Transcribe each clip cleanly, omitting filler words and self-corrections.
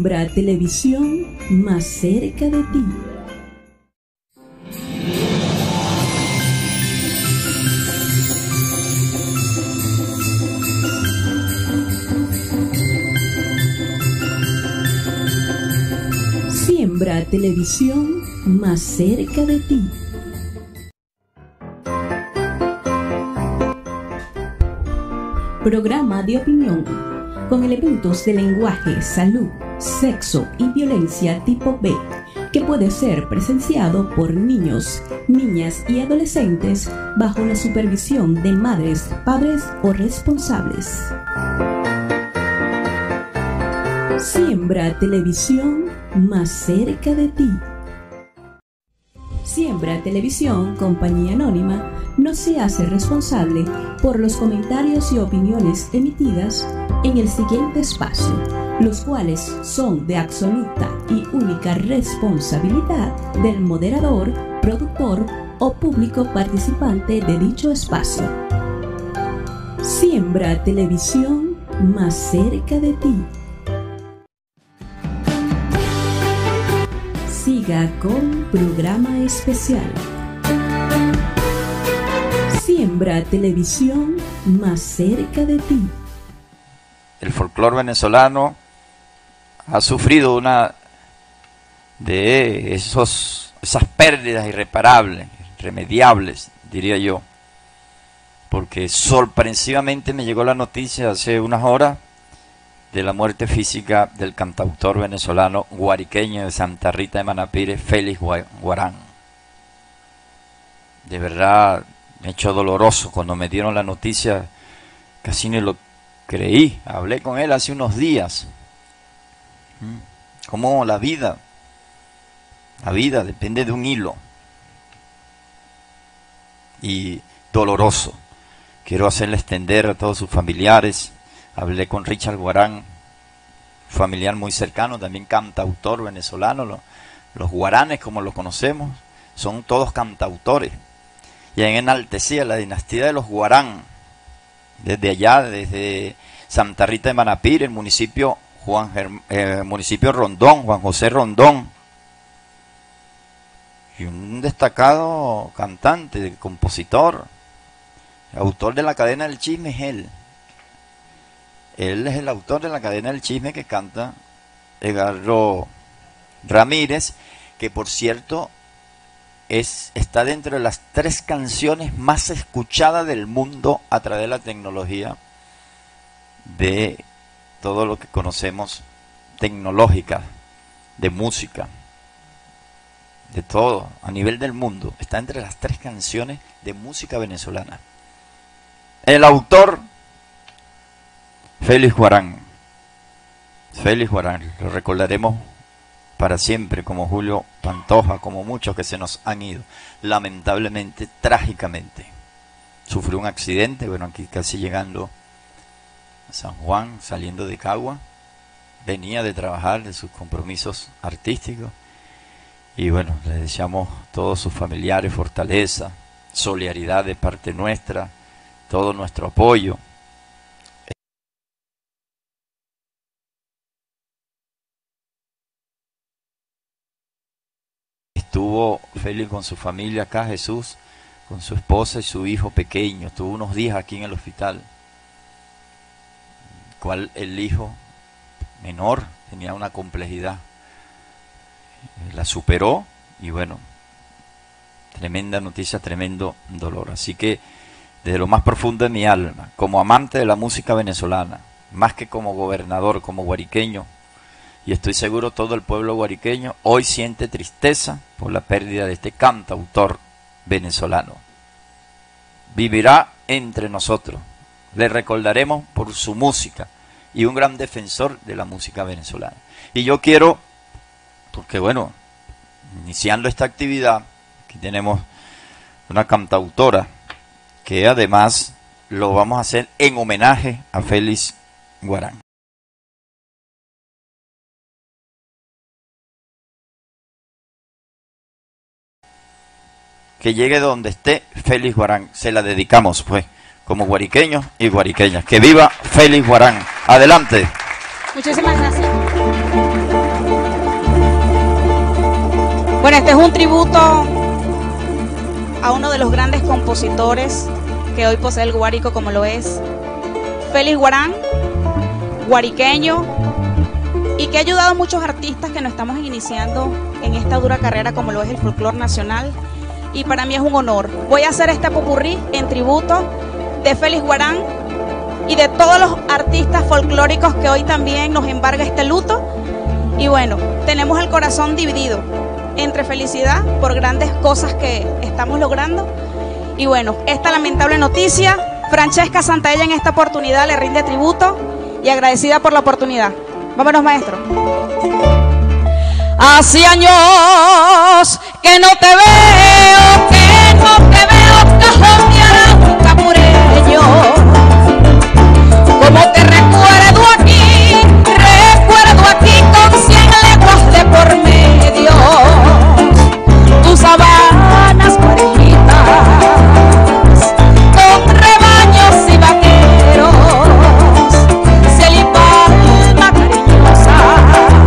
Siembra Televisión, más cerca de ti. Siembra Televisión, más cerca de ti. Programa de opinión con elementos de lenguaje, salud, sexo y violencia tipo B, que puede ser presenciado por niños, niñas y adolescentes bajo la supervisión de madres, padres o responsables. Siembra Televisión, más cerca de ti. Siembra Televisión, compañía anónima, no se hace responsable por los comentarios y opiniones emitidas en el siguiente espacio, los cuales son de absoluta y única responsabilidad del moderador, productor o público participante de dicho espacio. Siembra Televisión, más cerca de ti. Siga con programa especial. Siembra Televisión, más cerca de ti. El folclore venezolano ha sufrido una de esas pérdidas irreparables, irremediables, diría yo, porque sorpresivamente me llegó la noticia hace unas horas de la muerte física del cantautor venezolano guariqueño de Santa Rita de Manapire, Félix Guarán. De verdad me echó doloroso cuando me dieron la noticia, casi ni lo creí. Hablé con él hace unos días. Como la vida depende de un hilo. Y doloroso. Quiero hacerle extender a todos sus familiares. Hablé con Richard Guarán, familiar muy cercano, también cantautor venezolano. Los guaranes, como los conocemos, son todos cantautores. Y en enaltecía la dinastía de los Guarán, desde allá, desde Santa Rita de Manapire, el municipio municipio Rondón, Juan José Rondón. Y un destacado cantante, compositor, autor de La Cadena del Chisme es él. Él es el autor de La Cadena del Chisme que canta Edgardo Ramírez, que por cierto está dentro de las 3 canciones más escuchadas del mundo a través de la tecnología, de todo lo que conocemos tecnológica, de música, de todo, a nivel del mundo. Está entre las 3 canciones de música venezolana. El autor, Félix Guarán. Félix Guarán, lo recordaremos para siempre, como Julio Pantoja, como muchos que se nos han ido, lamentablemente, trágicamente. Sufrió un accidente, bueno, aquí casi llegando a San Juan, saliendo de Cagua, venía de trabajar, de sus compromisos artísticos, y bueno, le deseamos a todos sus familiares fortaleza, solidaridad de parte nuestra, todo nuestro apoyo. Estuvo Félix con su familia acá, Jesús, con su esposa y su hijo pequeño. Estuvo unos días aquí en el hospital. Cual el hijo menor tenía una complejidad. La superó y bueno, tremenda noticia, tremendo dolor. Así que desde lo más profundo de mi alma, como amante de la música venezolana, más que como gobernador, como guariqueño, y estoy seguro todo el pueblo guariqueño hoy siente tristeza por la pérdida de este cantautor venezolano. Vivirá entre nosotros, le recordaremos por su música y un gran defensor de la música venezolana. Y yo quiero, porque bueno, iniciando esta actividad, aquí tenemos una cantautora que además lo vamos a hacer en homenaje a Félix Guarán. Que llegue donde esté Félix Guarán, se la dedicamos pues, como guariqueños y guariqueñas. Que viva Félix Guarán. Adelante. Muchísimas gracias. Bueno, este es un tributo a uno de los grandes compositores que hoy posee el Guárico, como lo es Félix Guarán, guariqueño, y que ha ayudado a muchos artistas que nos estamos iniciando en esta dura carrera como lo es el folclore nacional, y para mí es un honor. Voy a hacer este popurrí en tributo de Félix Guarán y de todos los artistas folclóricos que hoy también nos embarga este luto. Y bueno, tenemos el corazón dividido entre felicidad por grandes cosas que estamos logrando, y bueno, esta lamentable noticia. Francesca Santaella en esta oportunidad le rinde tributo y agradecida por la oportunidad. Vámonos, maestro. Hace años que no te veo, cajón de Arauca capureño. Como te recuerdo aquí con 100 leguas de por medio. Tus sabanas parejitas con rebaños y vaqueros, cielo y palma cariñosas,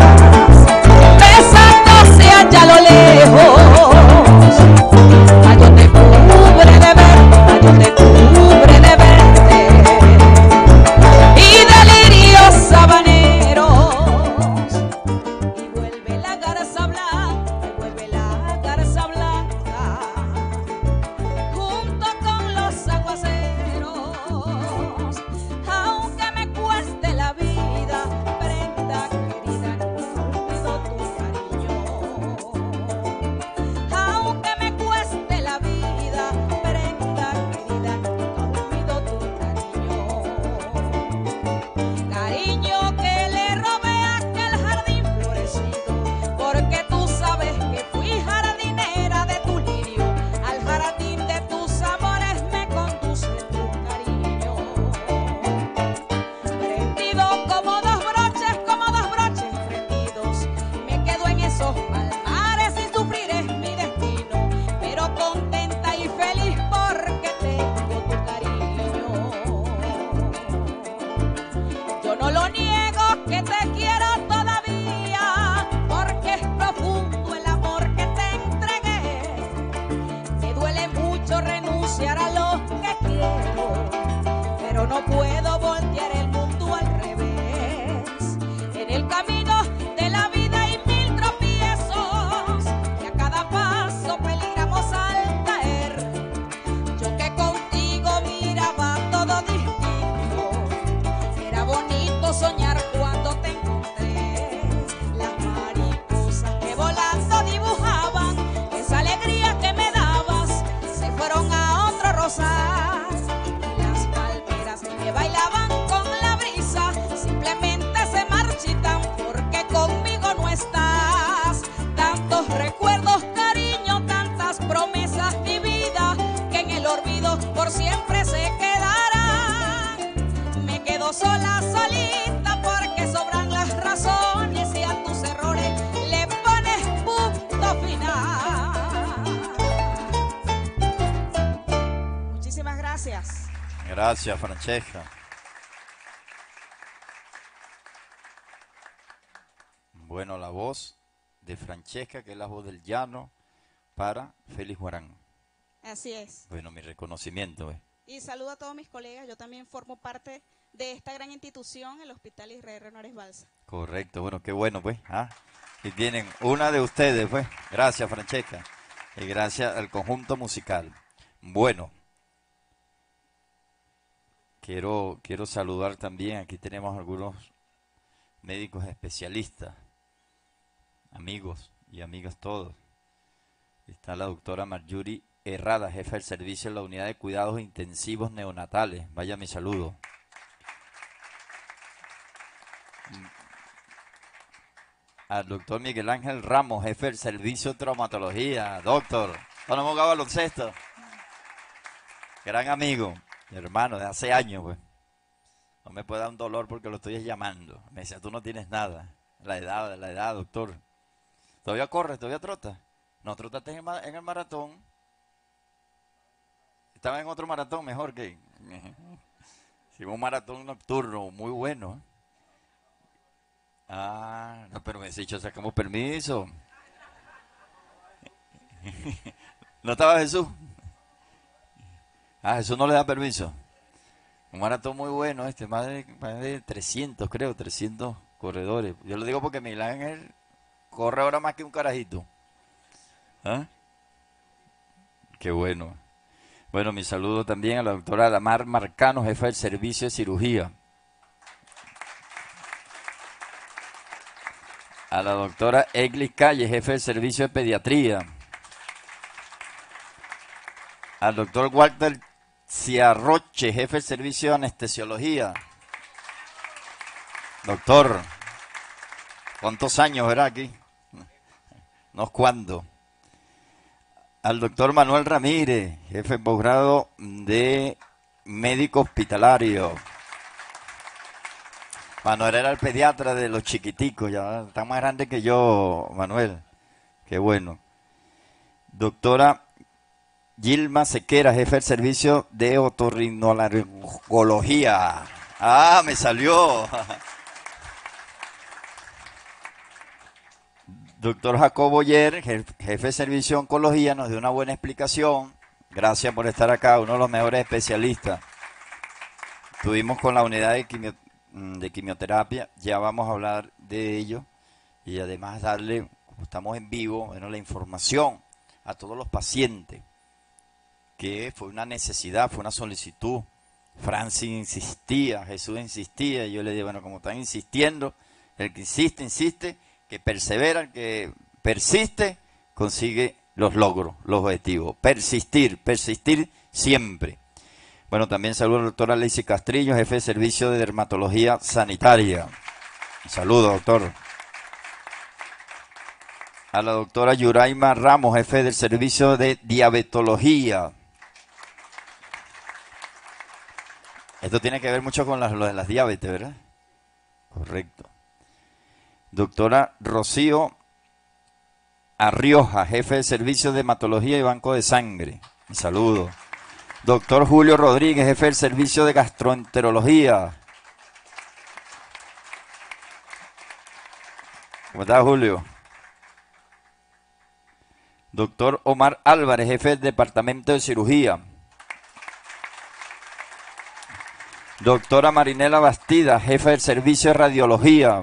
besándose allá a lo lejos. Mayo te cubre de verte, mayo te cubre de verte, y delirios sabaneros. Y vuelve la garza blanca, y vuelve la garza blanca, junto con los aguaceros. Aunque me cueste la vida, prenda querida, no olvido tu cariño. Aunque me cueste la vida, prenda querida, no olvido tu cariño. Cariño que le robé a aquel jardín florecido, porque tú sabes que fui jardinera de tu lirio. Al jardín de tus amores me conduce tu cariño. Prendido como dos broches prendidos, me quedo en esos palmares y sufrir es mi destino, pero contenta y feliz porque tengo tu cariño. Yo no lo niego que te quiero todavía, porque es profundo el amor que te entregué. Me duele mucho renunciar a lo que quiero, pero no puedo voltear el mundo al revés. En el camino de la vida hay mil tropiezos, y a cada paso peligramos al caer. Yo que contigo miraba todo distinto, era bonito soñar cuando te encontré. Las mariposas que volando dibujaban esa alegría que me dabas se fueron a otro rosal, y las palmeras que bailaban con la brisa simplemente se marchitan porque conmigo no estás. Tantos recuerdos, cariño, tantas promesas, mi vida, que en el olvido por siempre se quedarán. Me quedo sola, solita, porque sobran las razones y a tus errores le pones punto final. Muchísimas gracias. Gracias, Francesca. Bueno, la voz de Francesca, que es la voz del llano, para Félix Guarán. Así es. Bueno, mi reconocimiento. Y saludo a todos mis colegas. Yo también formo parte de esta gran institución, el Hospital Israel Renores Balsa. Correcto, bueno, qué bueno, pues. Y tienen una de ustedes, pues. Gracias, Francesca. Y gracias al conjunto musical. Bueno, quiero saludar también. Aquí tenemos algunos médicos especialistas, amigos y amigas todos. Está la doctora Marjorie Herrada, jefa del servicio de la unidad de cuidados intensivos neonatales. Vaya mi saludo. Al doctor Miguel Ángel Ramos, jefe del servicio de traumatología. Doctor, ¿no hemos jugado baloncesto? Gran amigo, mi hermano de hace años, pues. No me puede dar un dolor porque lo estoy llamando. Me dice, tú no tienes nada. La edad, doctor. ¿Todavía corres? ¿Todavía trotas? No, trotaste en el maratón. Estaba en otro maratón mejor que... Sí, un maratón nocturno muy bueno. No, pero me has dicho, sacamos permiso. ¿No estaba Jesús? Ah, Jesús no le da permiso. Un maratón muy bueno más de 300, creo, 300 corredores. Yo lo digo porque Miguel Ángel corre ahora más que un carajito. ¿Ah? Qué bueno. Bueno, mi saludo también a la doctora Damar Marcano, jefa del servicio de cirugía. A la doctora Eglis Calle, jefe del servicio de pediatría. Al doctor Walter Ciarroche, jefe del servicio de anestesiología. Doctor, ¿cuántos años verá aquí? Unos cuantos. Al doctor Manuel Ramírez, jefe de posgrado de médico hospitalario. Manuel era el pediatra de los chiquiticos, ya está más grande que yo, Manuel. Qué bueno. Doctora Gilma Sequera, jefe del servicio de otorrinolaringología. Ah, me salió. Doctor Jacobo Yer, jefe de servicio de oncología, nos dio una buena explicación. Gracias por estar acá, uno de los mejores especialistas. Estuvimos con la unidad de quimioterapia, ya vamos a hablar de ello y además darle, como estamos en vivo, bueno, la información a todos los pacientes, que fue una necesidad, fue una solicitud. Francis insistía, Jesús insistía, y yo le dije, bueno, como están insistiendo, el que insiste, que persevera, el que persiste, consigue los logros, los objetivos. Persistir siempre. Bueno, también saludo a la doctora Lacey Castrillo, jefe de servicio de dermatología sanitaria. Saludos, doctor. A la doctora Yuraima Ramos, jefe del servicio de diabetología. Esto tiene que ver mucho con lo de las diabetes, ¿verdad? Correcto. Doctora Rocío Arrioja, jefe de servicio de hematología y banco de sangre. Mi saludo. Doctor Julio Rodríguez, jefe del servicio de gastroenterología. ¿Cómo está, Julio? Doctor Omar Álvarez, jefe del departamento de cirugía. Doctora Marinela Bastida, jefe del servicio de radiología.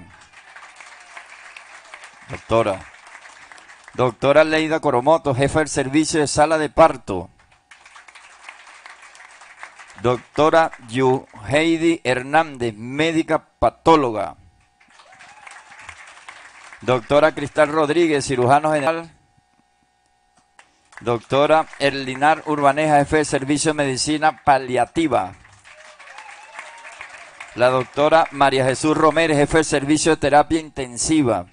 Doctora Leida Coromoto, jefe del servicio de sala de parto. Doctora Yuheidi Hernández, médica patóloga. Doctora Cristal Rodríguez, cirujano general. Doctora Erlinar Urbaneja, jefe de servicio de medicina paliativa. La doctora María Jesús Romero, jefe de servicio de terapia intensiva.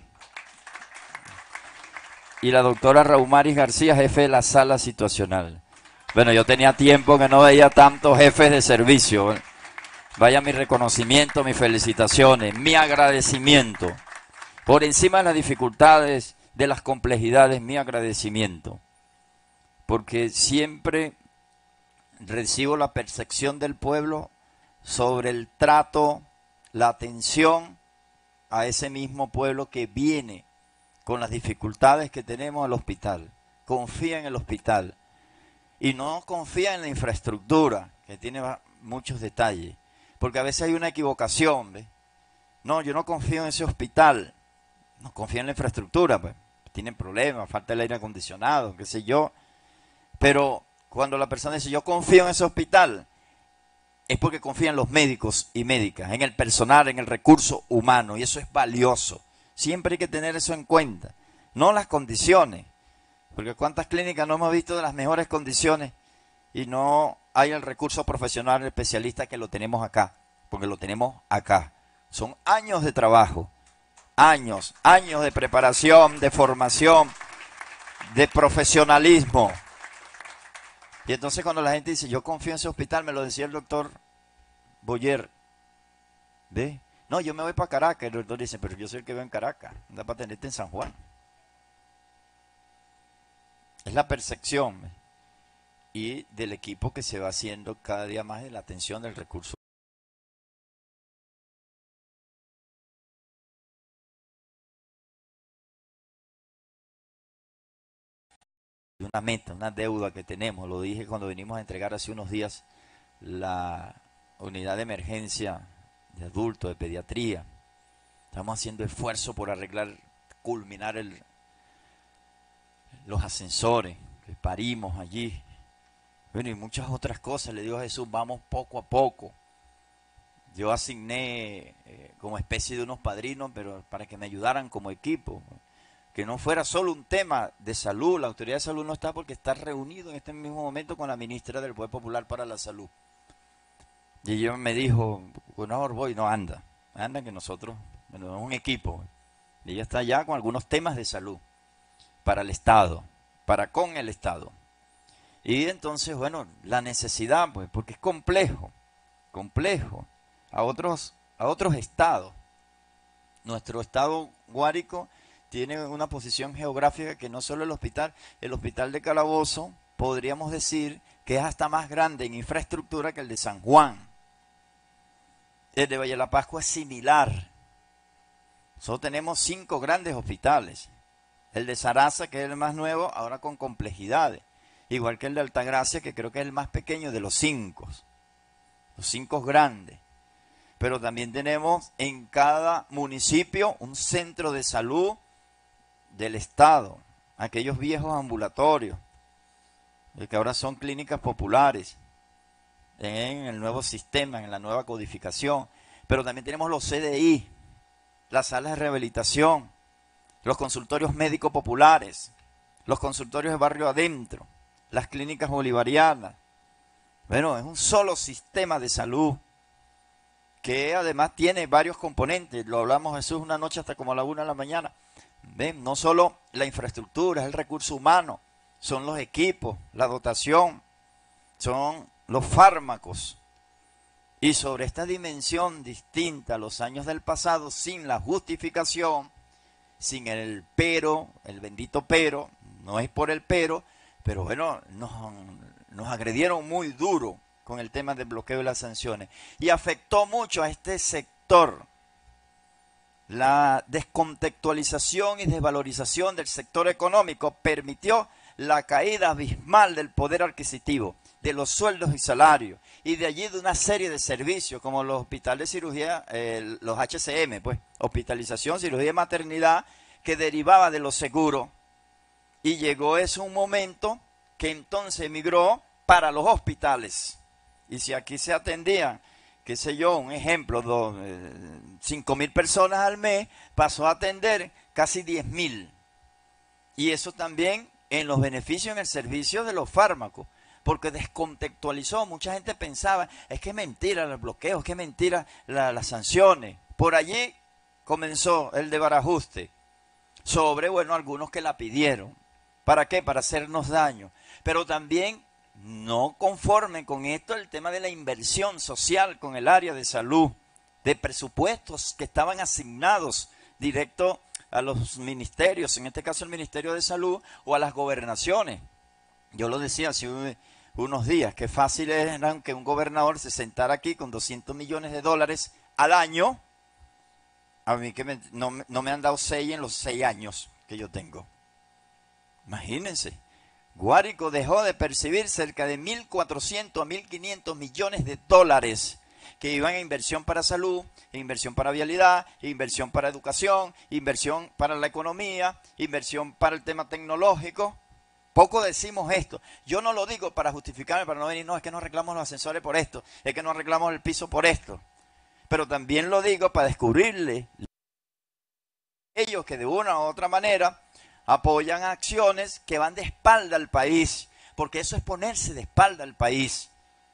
Y la doctora Raumaris García, jefe de la sala situacional. Bueno, yo tenía tiempo que no veía tantos jefes de servicio. Vaya mi reconocimiento, mis felicitaciones, mi agradecimiento. Por encima de las dificultades, de las complejidades, mi agradecimiento. Porque siempre recibo la percepción del pueblo sobre el trato, la atención a ese mismo pueblo que viene con las dificultades que tenemos al hospital. Confía en el hospital y no confía en la infraestructura, que tiene muchos detalles, porque a veces hay una equivocación, ¿ves? No, yo no confío en ese hospital, no confío en la infraestructura, pues tienen problemas, falta el aire acondicionado, qué sé yo, pero cuando la persona dice yo confío en ese hospital, es porque confía en los médicos y médicas, en el personal, en el recurso humano, y eso es valioso. Siempre hay que tener eso en cuenta, no las condiciones, porque cuántas clínicas no hemos visto de las mejores condiciones y no hay el recurso profesional, el especialista, que lo tenemos acá, porque lo tenemos acá. Son años de trabajo, años de preparación, de formación, de profesionalismo. Y entonces cuando la gente dice, yo confío en ese hospital, me lo decía el doctor Boyer, ¿ve? No, yo me voy para Caracas. El doctor dice, pero yo soy el que veo en Caracas, anda para tenerte en San Juan. Es la percepción y del equipo que se va haciendo cada día más en la atención del recurso. una meta, una deuda que tenemos. Lo dije cuando venimos a entregar hace unos días la unidad de emergencia de adultos, de pediatría. Estamos haciendo esfuerzo por arreglar, culminar los ascensores, que parimos allí. Bueno, y muchas otras cosas. Le digo a Jesús, vamos poco a poco. Yo asigné como especie de unos padrinos, pero para que me ayudaran como equipo. Que no fuera solo un tema de salud. La autoridad de salud no está porque está reunido en este mismo momento con la ministra del Poder Popular para la Salud. Y ella me dijo, bueno, voy, no anda que nosotros, bueno, es un equipo. Y ella está allá con algunos temas de salud para el Estado, con el Estado. Y entonces, bueno, la necesidad, pues, porque es complejo a otros estados. Nuestro estado Guárico tiene una posición geográfica que no solo el hospital de Calabozo, podríamos decir que es hasta más grande en infraestructura que el de San Juan. El de Valle de la Pascua es similar. Nosotros tenemos 5 grandes hospitales. El de Zaraza, que es el más nuevo, ahora con complejidades. Igual que el de Altagracia, que creo que es el más pequeño de los 5. Los 5 grandes. Pero también tenemos en cada municipio un centro de salud del Estado. Aquellos viejos ambulatorios, que ahora son clínicas populares. En el nuevo sistema, en la nueva codificación. Pero también tenemos los CDI, las salas de rehabilitación, los consultorios médicos populares, los consultorios de barrio adentro, las clínicas bolivarianas. Bueno, es un solo sistema de salud que además tiene varios componentes. Lo hablamos Jesús una noche hasta como a la 1 de la mañana. ¿Ven? No solo la infraestructura, es el recurso humano, son los equipos, la dotación, son los fármacos. Y sobre esta dimensión distinta a los años del pasado, sin la justificación, sin el pero, el bendito pero, no es por el pero bueno, nos agredieron muy duro con el tema del bloqueo de las sanciones. Y afectó mucho a este sector. La descontextualización y desvalorización del sector económico permitió la caída abismal del poder adquisitivo, de los sueldos y salarios, y de allí de una serie de servicios como los hospitales de cirugía, los HCM, pues, hospitalización, cirugía de maternidad, que derivaba de los seguros. Y llegó ese un momento que entonces migró para los hospitales. Y si aquí se atendían, qué sé yo, un ejemplo, 5.000 personas al mes, pasó a atender casi 10.000. Y eso también en los beneficios en el servicio de los fármacos, porque descontextualizó. Mucha gente pensaba, es que es mentira el bloqueo, es que es mentira las sanciones. Por allí comenzó el desbarajuste sobre, bueno, algunos que la pidieron. ¿Para qué? Para hacernos daño. Pero también, no conforme con esto, el tema de la inversión social con el área de salud, de presupuestos que estaban asignados directo a los ministerios, en este caso el Ministerio de Salud, o a las gobernaciones. Yo lo decía hace unos días, que fácil era que un gobernador se sentara aquí con $200 millones al año. A mí que no me han dado 6 en los 6 años que yo tengo. Imagínense. Guárico dejó de percibir cerca de 1.400 a 1.500 millones de dólares que iban a inversión para salud, inversión para vialidad, inversión para educación, inversión para la economía, inversión para el tema tecnológico. Poco decimos esto. Yo no lo digo para justificarme, para no venir, no, es que no arreglamos los ascensores por esto, es que no arreglamos el piso por esto. Pero también lo digo para descubrirle a ellos que de una u otra manera apoyan acciones que van de espalda al país, porque eso es ponerse de espalda al país.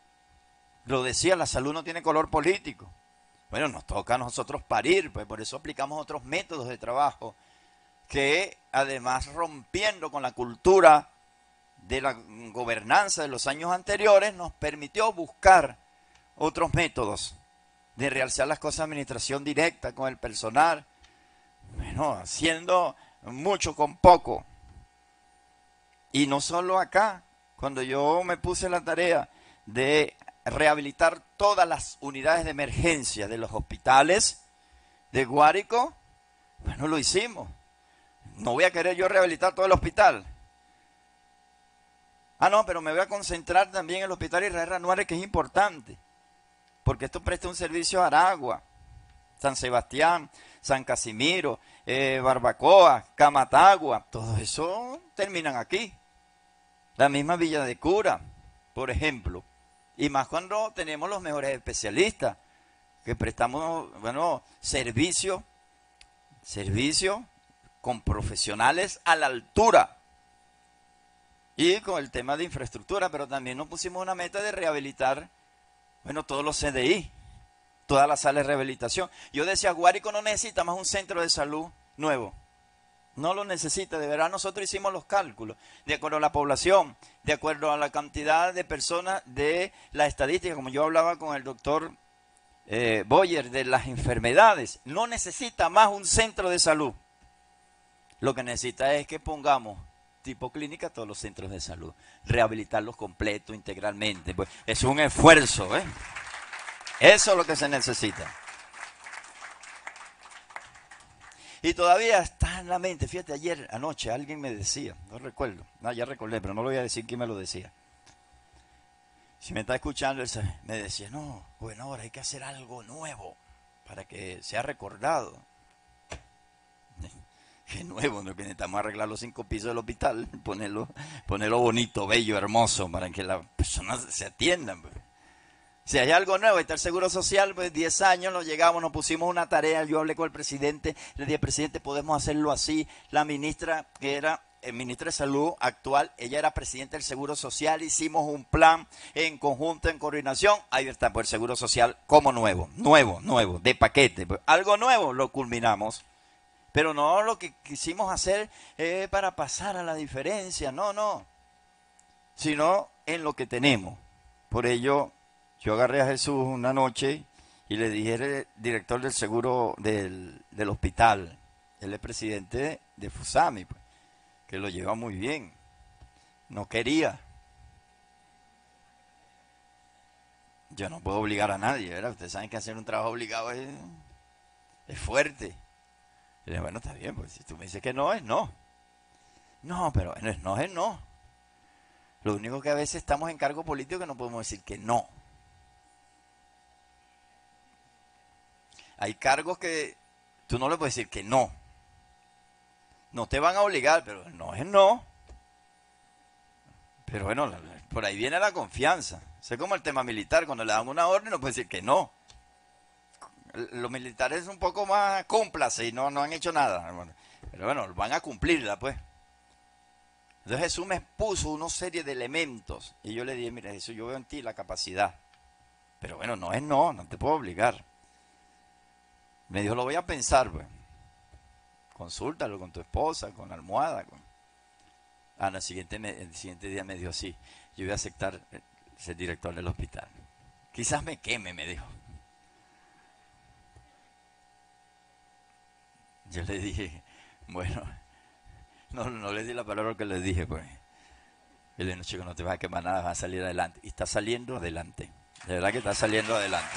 Lo decía, la salud no tiene color político. Bueno, nos toca a nosotros parir, pues por eso aplicamos otros métodos de trabajo que, además, rompiendo con la cultura de la gobernanza de los años anteriores, nos permitió buscar otros métodos de realizar las cosas de administración directa con el personal, bueno, haciendo mucho con poco. Y no solo acá, cuando yo me puse la tarea de rehabilitar todas las unidades de emergencia de los hospitales de Guárico, bueno, lo hicimos. No voy a querer yo rehabilitar todo el hospital. Ah, no, pero me voy a concentrar también en el Hospital Israel Ranuare, que es importante, porque esto presta un servicio a Aragua, San Sebastián, San Casimiro, Barbacoa, Camatagua, todo eso terminan aquí. La misma Villa de Cura, por ejemplo. Y más cuando tenemos los mejores especialistas, que prestamos, bueno, servicio con profesionales a la altura. Y con el tema de infraestructura, pero también nos pusimos una meta de rehabilitar, bueno, todos los CDI, todas las salas de rehabilitación. Yo decía, Guárico no necesita más un centro de salud nuevo. No lo necesita, de verdad. Nosotros hicimos los cálculos de acuerdo a la población, de acuerdo a la cantidad de personas, de la estadística, como yo hablaba con el doctor Boyer, de las enfermedades. No necesita más un centro de salud. Lo que necesita es que pongamos tipo clínica a todos los centros de salud, rehabilitarlos completo, integralmente. Pues es un esfuerzo, ¿eh? Eso es lo que se necesita. Y todavía está en la mente. Fíjate, ayer, anoche, alguien me decía, no recuerdo, no, ya recordé, pero no lo voy a decir quién me lo decía. Si me está escuchando, él me decía, no, bueno, ahora hay que hacer algo nuevo para que sea recordado. Qué nuevo, ¿no? Que necesitamos arreglar los 5 pisos del hospital, ponerlo bonito, bello, hermoso, para que las personas se atiendan. Pues. Si hay algo nuevo, está el Seguro Social, pues 10 años nos llegamos, nos pusimos una tarea, yo hablé con el presidente, le dije, presidente, podemos hacerlo así. La ministra, que era ministra de Salud actual, ella era presidenta del Seguro Social, hicimos un plan en conjunto, en coordinación, ahí está, pues el Seguro Social como nuevo, de paquete. Pues, algo nuevo lo culminamos. Pero no lo que quisimos hacer para pasar a la diferencia, no, sino en lo que tenemos. Por ello, yo agarré a Jesús una noche y le dije, el director del seguro del hospital, él es presidente de FUSAMI, pues, que lo lleva muy bien, no quería. Yo no puedo obligar a nadie, ¿verdad? Ustedes saben que hacer un trabajo obligado es fuerte. Y le dije, bueno, está bien, pues si tú me dices que no, es no. No, pero no es no. Lo único que a veces estamos en cargo político que no podemos decir que no. Hay cargos que tú no le puedes decir que no. No te van a obligar, pero no es no. Pero bueno, por ahí viene la confianza. Es como el tema militar, cuando le dan una orden no puede decir que no. Los militares un poco más cómplices y no han hecho nada. Pero bueno, van a cumplirla, pues. Entonces Jesús me puso una serie de elementos. Y yo le dije, mira Jesús, yo veo en ti la capacidad. Pero bueno, no es no te puedo obligar. Me dijo, lo voy a pensar, pues. Consúltalo con tu esposa, con la almohada. El siguiente día me dijo, sí, yo voy a aceptar ser director del hospital. Quizás me queme, me dijo. Yo le dije, bueno, no le di la palabra que le dije, pues. Y le dije, no, chico, no te vas a quemar nada, vas a salir adelante. Y está saliendo adelante. De verdad que está saliendo adelante.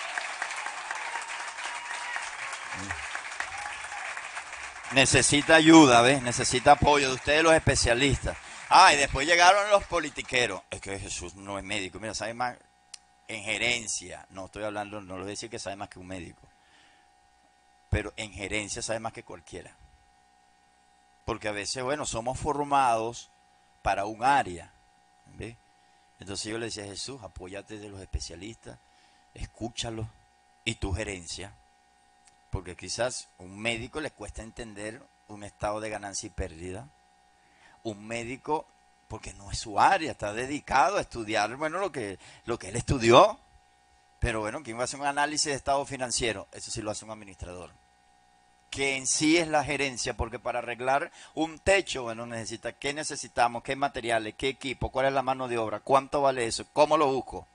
Necesita ayuda, ¿ves? Necesita apoyo de ustedes, los especialistas. Y después llegaron los politiqueros. Es que Jesús no es médico. Mira, sabe más en gerencia. No estoy hablando, no le voy a decir que sabe más que un médico. Pero en gerencia sabe más que cualquiera. Porque a veces, bueno, somos formados para un área. ¿Ves? Entonces yo le decía a Jesús, apóyate de los especialistas, escúchalos y tu gerencia. Porque quizás a un médico le cuesta entender un estado de ganancia y pérdida. Un médico, porque no es su área, está dedicado a estudiar, bueno, lo que él estudió. Pero bueno, ¿quién va a hacer un análisis de estado financiero? Eso sí lo hace un administrador. Que en sí es la gerencia, porque para arreglar un techo, bueno, ¿qué necesitamos? ¿Qué materiales? ¿Qué equipo? ¿Cuál es la mano de obra? ¿Cuánto vale eso? ¿Cómo lo busco?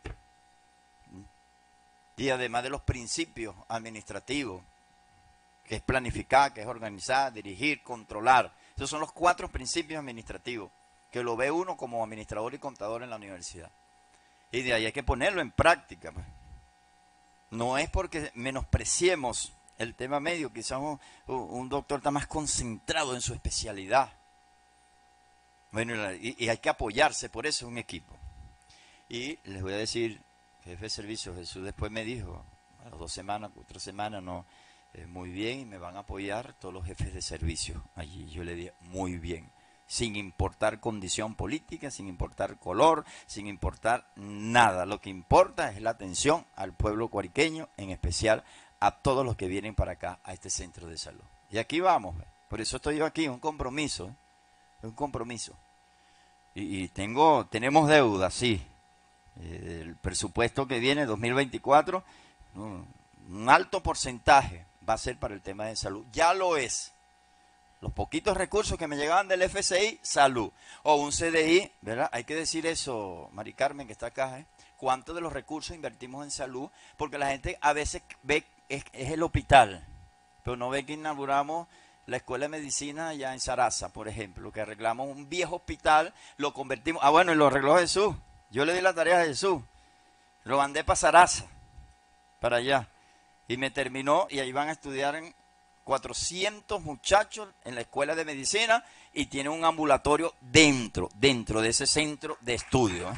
Y además de los principios administrativos, que es planificar, que es organizar, dirigir, controlar. Esos son los 4 principios administrativos, que lo ve uno como administrador y contador en la universidad. Y de ahí hay que ponerlo en práctica, pues. No es porque menospreciemos el tema médico, quizás un doctor está más concentrado en su especialidad. Bueno, y hay que apoyarse, por eso es un equipo. Y les voy a decir, jefe de servicio, Jesús después me dijo, a las 2 semanas, 4 semanas, no, muy bien, y me van a apoyar todos los jefes de servicio allí. Yo le dije, muy bien, sin importar condición política, sin importar color, sin importar nada. Lo que importa es la atención al pueblo cuariqueño, en especial a todos los que vienen para acá, a este centro de salud. Y aquí vamos, por eso estoy yo aquí, un compromiso, un compromiso. Y tenemos deuda, sí. El presupuesto que viene, 2024, un alto porcentaje va a ser para el tema de salud. Ya lo es. Los poquitos recursos que me llegaban del FCI, salud. O un CDI, ¿verdad? Hay que decir eso, Mari Carmen, que está acá, ¿cuánto de los recursos invertimos en salud? Porque la gente a veces ve, es el hospital, pero no ve que inauguramos la escuela de medicina allá en Sarasa, por ejemplo, que arreglamos un viejo hospital, lo convertimos, bueno, y lo arregló Jesús. Yo le di la tarea a Jesús, lo mandé para Sarasa, para allá, y me terminó, y ahí van a estudiar 400 muchachos en la escuela de medicina, y tiene un ambulatorio dentro de ese centro de estudio.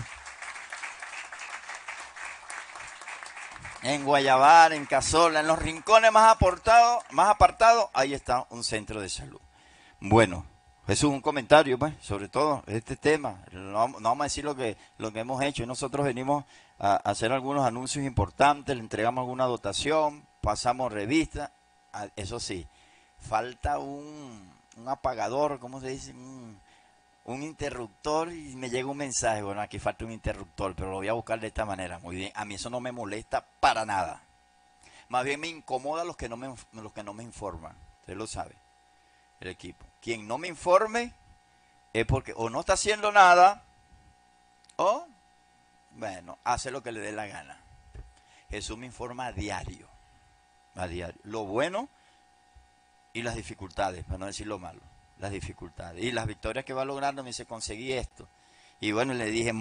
En Guayabal, en Casola, en los rincones más apartados, ahí está un centro de salud. Bueno, Jesús, un comentario, pues, sobre todo este tema. No vamos a decir lo que hemos hecho. Nosotros venimos a hacer algunos anuncios importantes, le entregamos alguna dotación, pasamos revista. Eso sí, falta un apagador, ¿cómo se dice? Un interruptor, y me llega un mensaje, bueno, aquí falta un interruptor, pero lo voy a buscar de esta manera. Muy bien, a mí eso no me molesta para nada. Más bien me incomoda los que no me informan. Usted lo sabe, el equipo. Quien no me informe es porque o no está haciendo nada, o, bueno, hace lo que le dé la gana. Jesús me informa a diario, lo bueno y las dificultades, para no decir lo malo. Las dificultades y las victorias que va logrando. Me dice, conseguí esto, y bueno, le dije,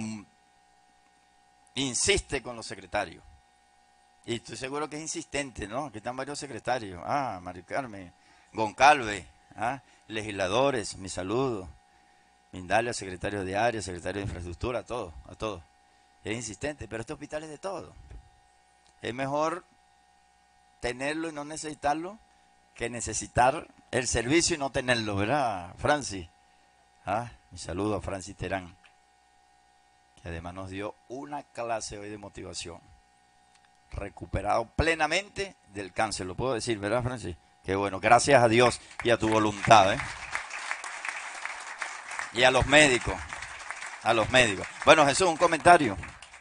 insiste con los secretarios, y estoy seguro que es insistente, ¿no? Aquí están varios secretarios, Mario Carmen, Goncalves, legisladores, mi saludo, Mindalia, secretario de área, secretario de infraestructura, a todos, es insistente, pero este hospital es de todo. Es mejor tenerlo y no necesitarlo que necesitar el servicio y no tenerlo, ¿verdad, Francis? Mi saludo a Francis Terán, que además nos dio una clase hoy de motivación. Recuperado plenamente del cáncer, lo puedo decir, ¿verdad, Francis? Qué bueno, gracias a Dios y a tu voluntad, Y a los médicos, Bueno, Jesús, un comentario.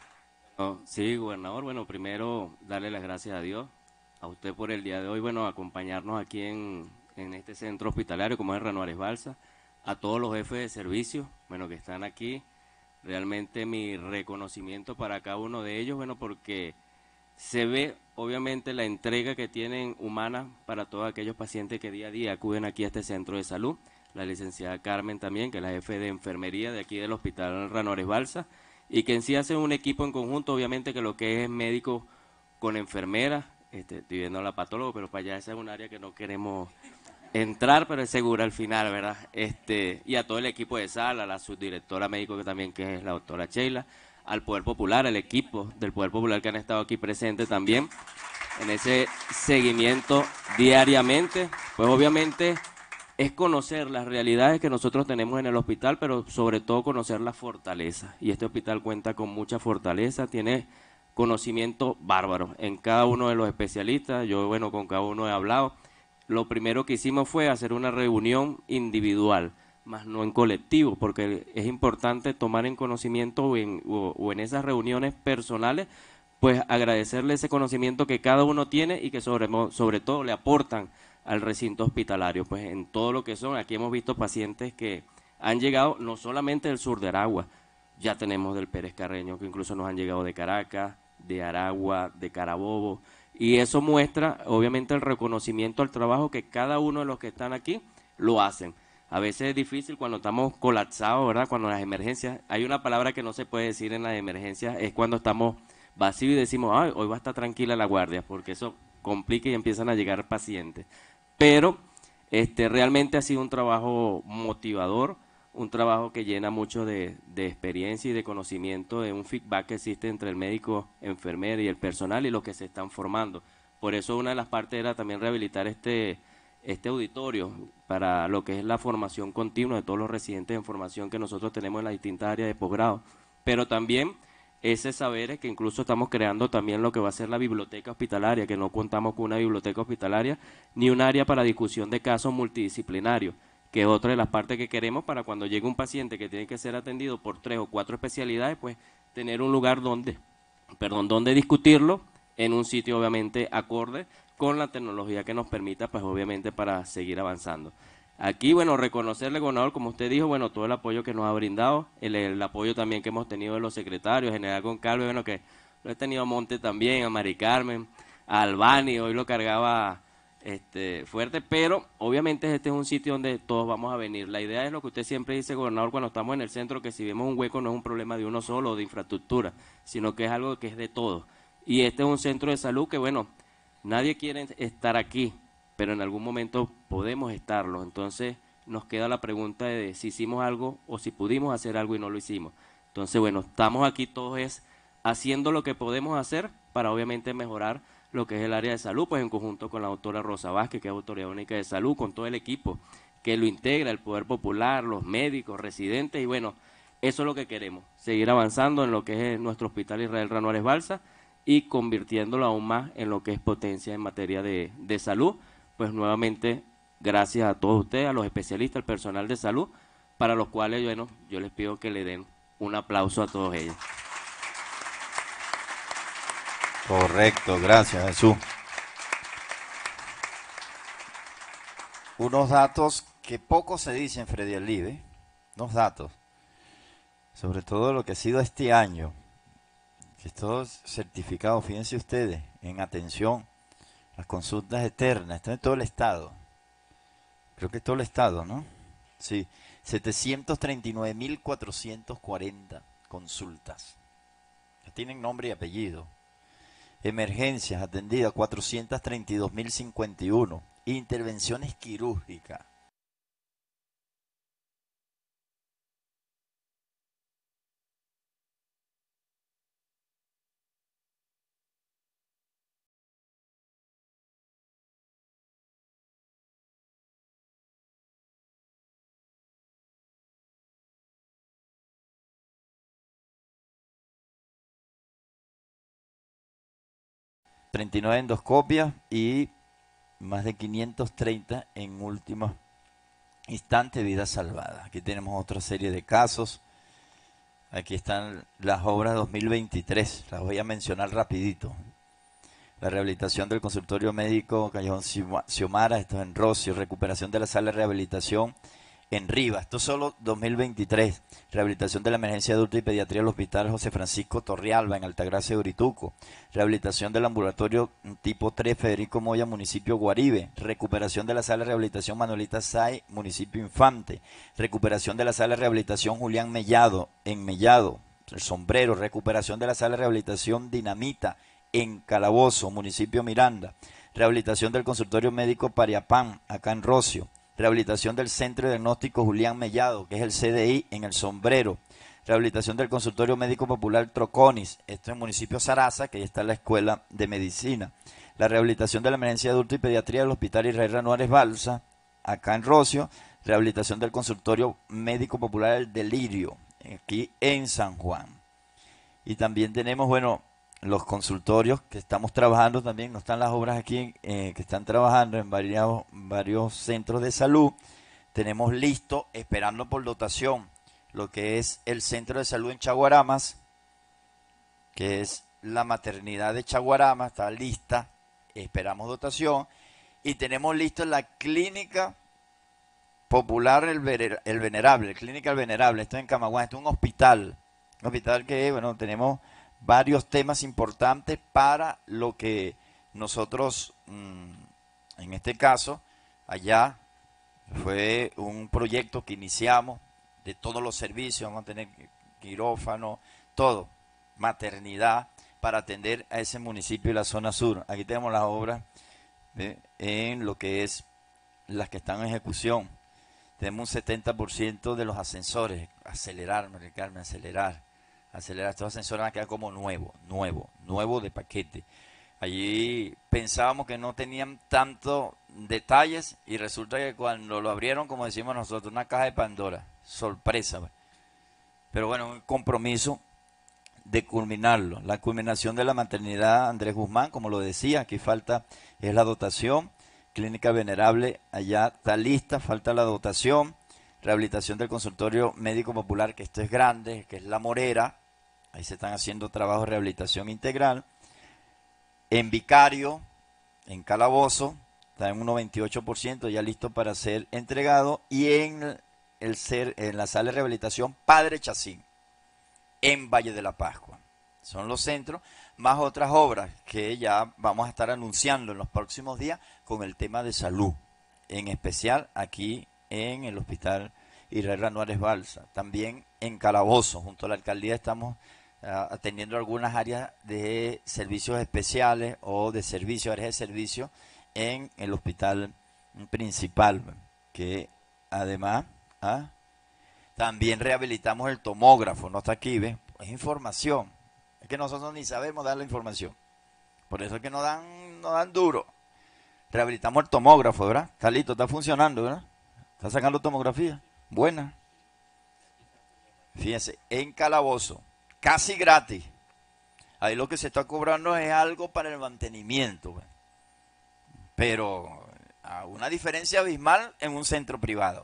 Sí, gobernador, bueno, primero darle las gracias a Dios, a usted por el día de hoy, bueno, acompañarnos aquí en este centro hospitalario como es Renovares Balsa, a todos los jefes de servicio, bueno, que están aquí. Realmente mi reconocimiento para cada uno de ellos, bueno, porque se ve obviamente la entrega que tienen humana para todos aquellos pacientes que día a día acuden aquí a este centro de salud. La licenciada Carmen también, que es la jefe de enfermería de aquí del Hospital Renovares Balsa, y que en sí hacen un equipo en conjunto, obviamente que lo que es médico con enfermeras. Estoy viendo a la patóloga, pero para allá esa es un área que no queremos entrar, pero es segura al final, ¿verdad? Y a todo el equipo de sala, a la subdirectora médico que también, que es la doctora Sheila, al Poder Popular, al equipo del Poder Popular que han estado aquí presentes también, en ese seguimiento diariamente. Pues obviamente es conocer las realidades que nosotros tenemos en el hospital, pero sobre todo conocer la fortaleza. Y este hospital cuenta con mucha fortaleza, tiene conocimiento bárbaro en cada uno de los especialistas. Yo, bueno, con cada uno he hablado. Lo primero que hicimos fue hacer una reunión individual, más no en colectivo, porque es importante tomar en conocimiento o en esas reuniones personales, pues agradecerle ese conocimiento que cada uno tiene y que sobre todo le aportan al recinto hospitalario, pues en todo lo que son. Aquí hemos visto pacientes que han llegado no solamente del sur de Aragua, ya tenemos del Pérez Carreño, que incluso nos han llegado de Caracas, de Aragua, de Carabobo, y eso muestra obviamente el reconocimiento al trabajo que cada uno de los que están aquí lo hacen. A veces es difícil cuando estamos colapsados, ¿verdad? Cuando las emergencias, hay una palabra que no se puede decir en las emergencias, es cuando estamos vacíos y decimos, ay, hoy va a estar tranquila la guardia, porque eso complica y empiezan a llegar pacientes. Pero realmente ha sido un trabajo motivador, un trabajo que llena mucho de experiencia y de conocimiento, de un feedback que existe entre el médico, enfermero y el personal y los que se están formando. Por eso una de las partes era también rehabilitar este auditorio para lo que es la formación continua de todos los residentes en formación que nosotros tenemos en las distintas áreas de posgrado, pero también ese saber es que incluso estamos creando también lo que va a ser la biblioteca hospitalaria, que no contamos con una biblioteca hospitalaria ni un área para discusión de casos multidisciplinarios, que es otra de las partes que queremos para cuando llegue un paciente que tiene que ser atendido por 3 o 4 especialidades, pues tener un lugar donde discutirlo en un sitio obviamente acorde con la tecnología que nos permita, pues obviamente para seguir avanzando. Aquí, bueno, reconocerle, gobernador, como usted dijo, bueno, todo el apoyo que nos ha brindado, el apoyo también que hemos tenido de los secretarios, general Goncalves, bueno, que lo he tenido a Monte también, a Mari Carmen, a Albani, hoy lo cargaba fuerte, pero obviamente este es un sitio donde todos vamos a venir. La idea es lo que usted siempre dice, gobernador, cuando estamos en el centro, que si vemos un hueco no es un problema de uno solo o de infraestructura, sino que es algo que es de todos. Y este es un centro de salud que, bueno, nadie quiere estar aquí, pero en algún momento podemos estarlo. Entonces nos queda la pregunta de si hicimos algo o si pudimos hacer algo y no lo hicimos. Entonces, bueno, estamos aquí todos haciendo lo que podemos hacer para obviamente mejorar lo que es el área de salud, pues en conjunto con la doctora Rosa Vázquez, que es autoridad única de salud, con todo el equipo que lo integra, el Poder Popular, los médicos, residentes, y bueno, eso es lo que queremos, seguir avanzando en lo que es nuestro Hospital Israel Ranoares Balsa y convirtiéndolo aún más en lo que es potencia en materia de salud. Pues nuevamente, gracias a todos ustedes, a los especialistas, al personal de salud, para los cuales, bueno, yo les pido que le den un aplauso a todos ellos. Correcto, gracias Jesús. Unos datos que poco se dicen, Freddy Alive, unos datos, sobre todo lo que ha sido este año, que estos certificados, fíjense ustedes, en atención, las consultas eternas, están en todo el estado, creo que es todo el estado, ¿no? Sí, 739.440 consultas, que tienen nombre y apellido. Emergencias atendidas 432.051. Intervenciones quirúrgicas. ...39 endoscopias y más de 530 en último instante vidas salvadas. Aquí tenemos otra serie de casos. Aquí están las obras 2023, las voy a mencionar rapidito. La rehabilitación del consultorio médico Callejón Xiomara, esto es en Rocio. Recuperación de la sala de rehabilitación en Rivas, esto es solo 2023. Rehabilitación de la emergencia adulta y pediatría del Hospital José Francisco Torrealba en Altagracia de Urituco. Rehabilitación del ambulatorio tipo 3 Federico Moya, municipio Guaribe. Recuperación de la sala de rehabilitación Manuelita Say, municipio Infante. Recuperación de la sala de rehabilitación Julián Mellado, en Mellado, El Sombrero. Recuperación de la sala de rehabilitación Dinamita en Calabozo, municipio Miranda. Rehabilitación del consultorio médico Pariapán, acá en Rocio. Rehabilitación del Centro de Diagnóstico Julián Mellado, que es el CDI en El Sombrero. Rehabilitación del Consultorio Médico Popular Troconis, esto en el municipio Zaraza, que ahí está la Escuela de Medicina. La rehabilitación de la emergencia adulta y pediatría del Hospital Israel Ranoares Balsa, acá en Rocio. Rehabilitación del Consultorio Médico Popular El Delirio, aquí en San Juan. Y también tenemos, bueno, los consultorios que estamos trabajando también, no están las obras aquí, que están trabajando en varios centros de salud. Tenemos listo, esperando por dotación, lo que es el centro de salud en Chaguaramas, que es la maternidad de Chaguaramas, está lista, esperamos dotación. Y tenemos listo la clínica popular El Venerable, clínica El Venerable, esto es en Camaguán, esto es un hospital que, bueno, tenemos varios temas importantes para lo que nosotros, en este caso, allá fue un proyecto que iniciamos de todos los servicios, vamos a tener quirófano, todo, maternidad, para atender a ese municipio y la zona sur. Aquí tenemos las obras en lo que es las que están en ejecución. tenemos un 70% de los ascensores. Acelerar, María Carmen, acelerar. Estos ascensores van a quedar como nuevo de paquete. Allí pensábamos que no tenían tantos detalles y resulta que cuando lo abrieron, como decimos nosotros, una caja de Pandora. Sorpresa. Pero bueno, un compromiso de culminarlo. La culminación de la maternidad Andrés Guzmán, como lo decía, aquí falta es la dotación. Clínica Venerable allá está lista, falta la dotación. Rehabilitación del consultorio médico popular, que esto es grande, que es La Morera. Ahí se están haciendo trabajos de rehabilitación integral. En Vicario, en Calabozo, está en un 98% ya listo para ser entregado. Y en la sala de rehabilitación Padre Chacín, en Valle de la Pascua. Son los centros, más otras obras que ya vamos a estar anunciando en los próximos días con el tema de salud, en especial aquí en el Hospital Israel Ranoares Balsa. También en Calabozo, junto a la alcaldía, estamos atendiendo algunas áreas de servicios especiales o de servicio, áreas de servicio en el hospital principal, que además también rehabilitamos el tomógrafo. No está aquí, ¿ves? Es información. Es que nosotros ni sabemos dar la información. Por eso es que no dan duro. Rehabilitamos el tomógrafo, ¿verdad? Está listo, está funcionando, ¿verdad? Está sacando tomografía. Buena. Fíjense, en Calabozo, casi gratis. Ahí lo que se está cobrando es algo para el mantenimiento, ¿verdad? Pero a una diferencia abismal en un centro privado.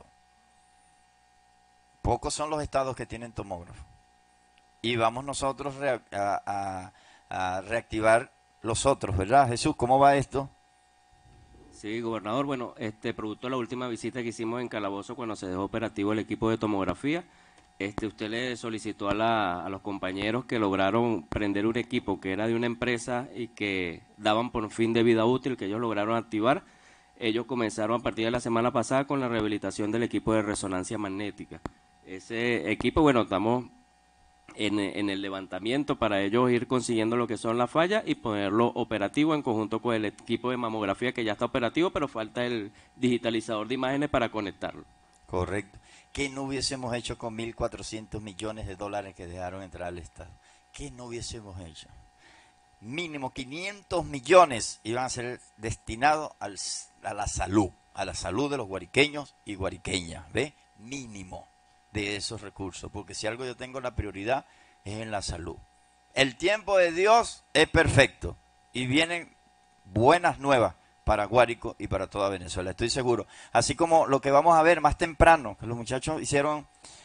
Pocos son los estados que tienen tomógrafo. Y vamos nosotros a reactivar los otros, ¿verdad? Jesús, ¿cómo va esto? Sí, gobernador, bueno, producto de la última visita que hicimos en Calabozo cuando se dejó operativo el equipo de tomografía, usted le solicitó a los compañeros que lograron prender un equipo que era de una empresa y que daban por fin de vida útil, que ellos lograron activar. Ellos comenzaron a partir de la semana pasada con la rehabilitación del equipo de resonancia magnética. Ese equipo, bueno, estamos en el levantamiento para ellos ir consiguiendo lo que son las fallas y ponerlo operativo en conjunto con el equipo de mamografía que ya está operativo, pero falta el digitalizador de imágenes para conectarlo. Correcto. ¿Qué no hubiésemos hecho con 1.400 millones de dólares que dejaron entrar al Estado? ¿Qué no hubiésemos hecho? Mínimo 500 millones iban a ser destinados a la salud de los guariqueños y guariqueñas, ¿ve? Mínimo de esos recursos, porque si algo yo tengo la prioridad es en la salud. El tiempo de Dios es perfecto y vienen buenas nuevas para Guárico y para toda Venezuela, estoy seguro. Así como lo que vamos a ver más temprano, que los muchachos hicieron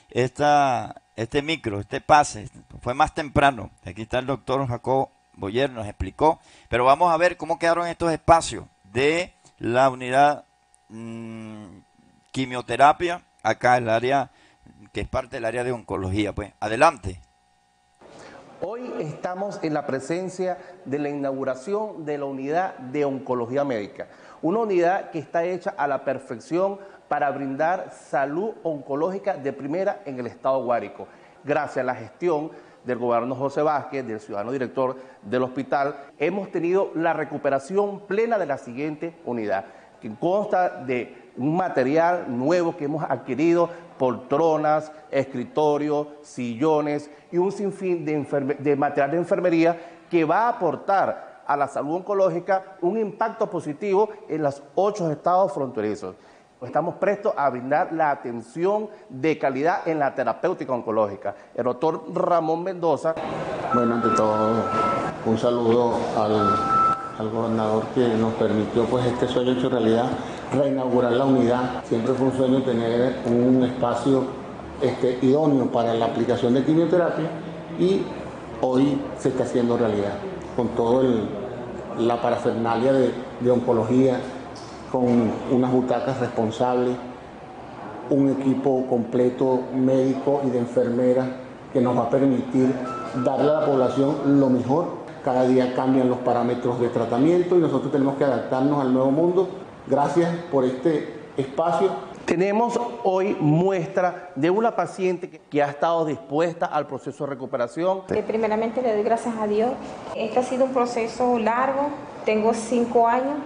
este pase, fue más temprano. Aquí está el doctor Jacob Boyer, nos explicó, pero vamos a ver cómo quedaron estos espacios de la unidad quimioterapia, acá en el área que es parte del área de oncología. Pues adelante. Hoy estamos en la presencia de la inauguración de la unidad de oncología médica, una unidad que está hecha a la perfección para brindar salud oncológica de primera en el estado Guárico, gracias a la gestión del gobernador José Vázquez, del ciudadano director del hospital. Hemos tenido la recuperación plena de la siguiente unidad, que consta de un material nuevo que hemos adquirido, poltronas, escritorios, sillones y un sinfín de material de enfermería que va a aportar a la salud oncológica un impacto positivo en los 8 estados fronterizos. Estamos prestos a brindar la atención de calidad en la terapéutica oncológica. El doctor Ramón Mendoza. Bueno, ante todo, un saludo al gobernador que nos permitió pues este sueño hecho realidad, reinaugurar la unidad. Siempre fue un sueño tener un espacio idóneo para la aplicación de quimioterapia y hoy se está haciendo realidad con toda la parafernalia de oncología, con unas butacas responsables, un equipo completo médico y de enfermeras que nos va a permitir darle a la población lo mejor. Cada día cambian los parámetros de tratamiento y nosotros tenemos que adaptarnos al nuevo mundo. Gracias por este espacio. Tenemos hoy muestra de una paciente que ha estado dispuesta al proceso de recuperación. Primeramente le doy gracias a Dios. Este ha sido un proceso largo, tengo 5 años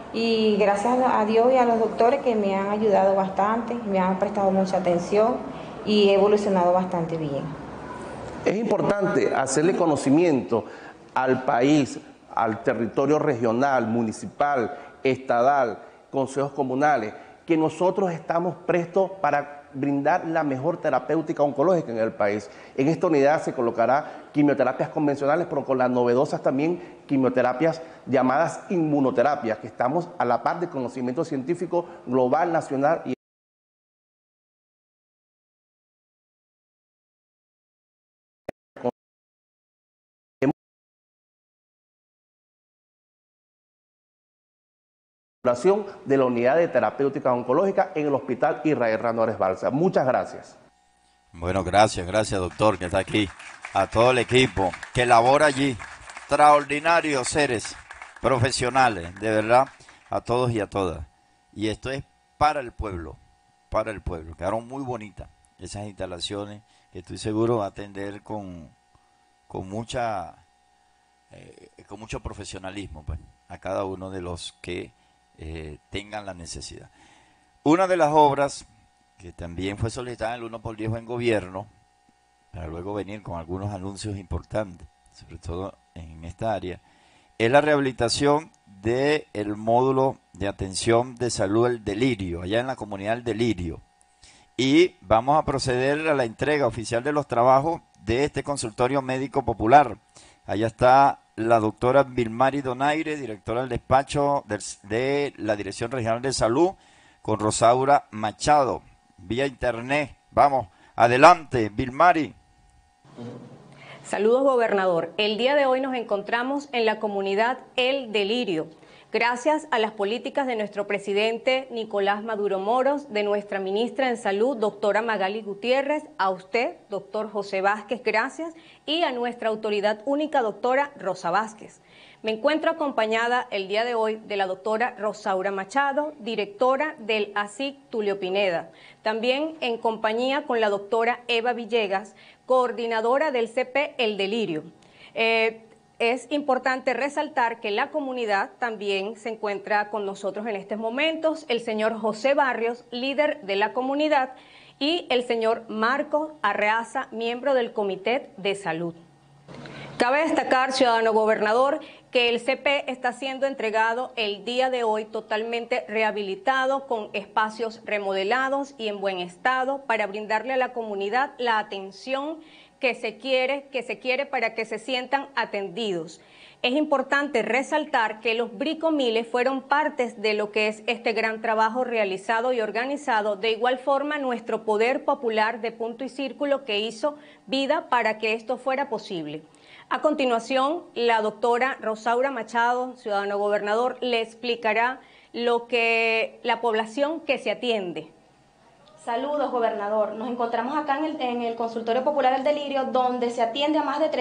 y gracias a Dios y a los doctores que me han ayudado bastante, me han prestado mucha atención y he evolucionado bastante bien. Es importante hacerle conocimiento al país, al territorio regional, municipal, estadal, consejos comunales, que nosotros estamos prestos para brindar la mejor terapéutica oncológica en el país. En esta unidad se colocará quimioterapias convencionales, pero con las novedosas también quimioterapias llamadas inmunoterapias, que estamos a la par de conocimiento científico global, nacional y de la unidad de terapéutica oncológica en el Hospital Israel Ranores Balsa. Muchas gracias. Bueno, gracias doctor que está aquí, a todo el equipo que labora allí, extraordinarios seres profesionales, de verdad, a todos y a todas. Y esto es para el pueblo, quedaron muy bonitas esas instalaciones que estoy seguro va a atender con mucho profesionalismo, pues, a cada uno de los que tengan la necesidad. Una de las obras que también fue solicitada en el 1x10 en gobierno, para luego venir con algunos anuncios importantes, sobre todo en esta área, es la rehabilitación del módulo de atención de salud El Delirio, allá en la comunidad El Delirio. Y vamos a proceder a la entrega oficial de los trabajos de este consultorio médico popular. Allá está la doctora Vilmari Donaire, directora del despacho de la Dirección Regional de Salud, con Rosaura Machado, vía internet. Vamos, adelante, Vilmari. Saludos, gobernador. El día de hoy nos encontramos en la comunidad El Delirio, gracias a las políticas de nuestro presidente Nicolás Maduro Moros, de nuestra ministra en Salud, doctora Magali Gutiérrez, a usted, doctor José Vázquez, gracias, y a nuestra autoridad única, doctora Rosa Vázquez. Me encuentro acompañada el día de hoy de la doctora Rosaura Machado, directora del ASIC Tulio Pineda, también en compañía con la doctora Eva Villegas, coordinadora del CP El Delirio. Es importante resaltar que la comunidad también se encuentra con nosotros en estos momentos, el señor José Barrios, líder de la comunidad, y el señor Marcos Arreaza, miembro del Comité de Salud. Cabe destacar, ciudadano gobernador, que el CP está siendo entregado el día de hoy totalmente rehabilitado, con espacios remodelados y en buen estado, para brindarle a la comunidad la atención que se quiere para que se sientan atendidos. Es importante resaltar que los bricomiles fueron partes de lo que es este gran trabajo realizado y organizado. De igual forma, nuestro poder popular de Punto y Círculo, que hizo vida para que esto fuera posible. A continuación, la doctora Rosaura Machado, ciudadano gobernador, le explicará lo que la población que se atiende. Saludos, gobernador. Nos encontramos acá en el Consultorio Popular El Delirio, donde se atiende a más de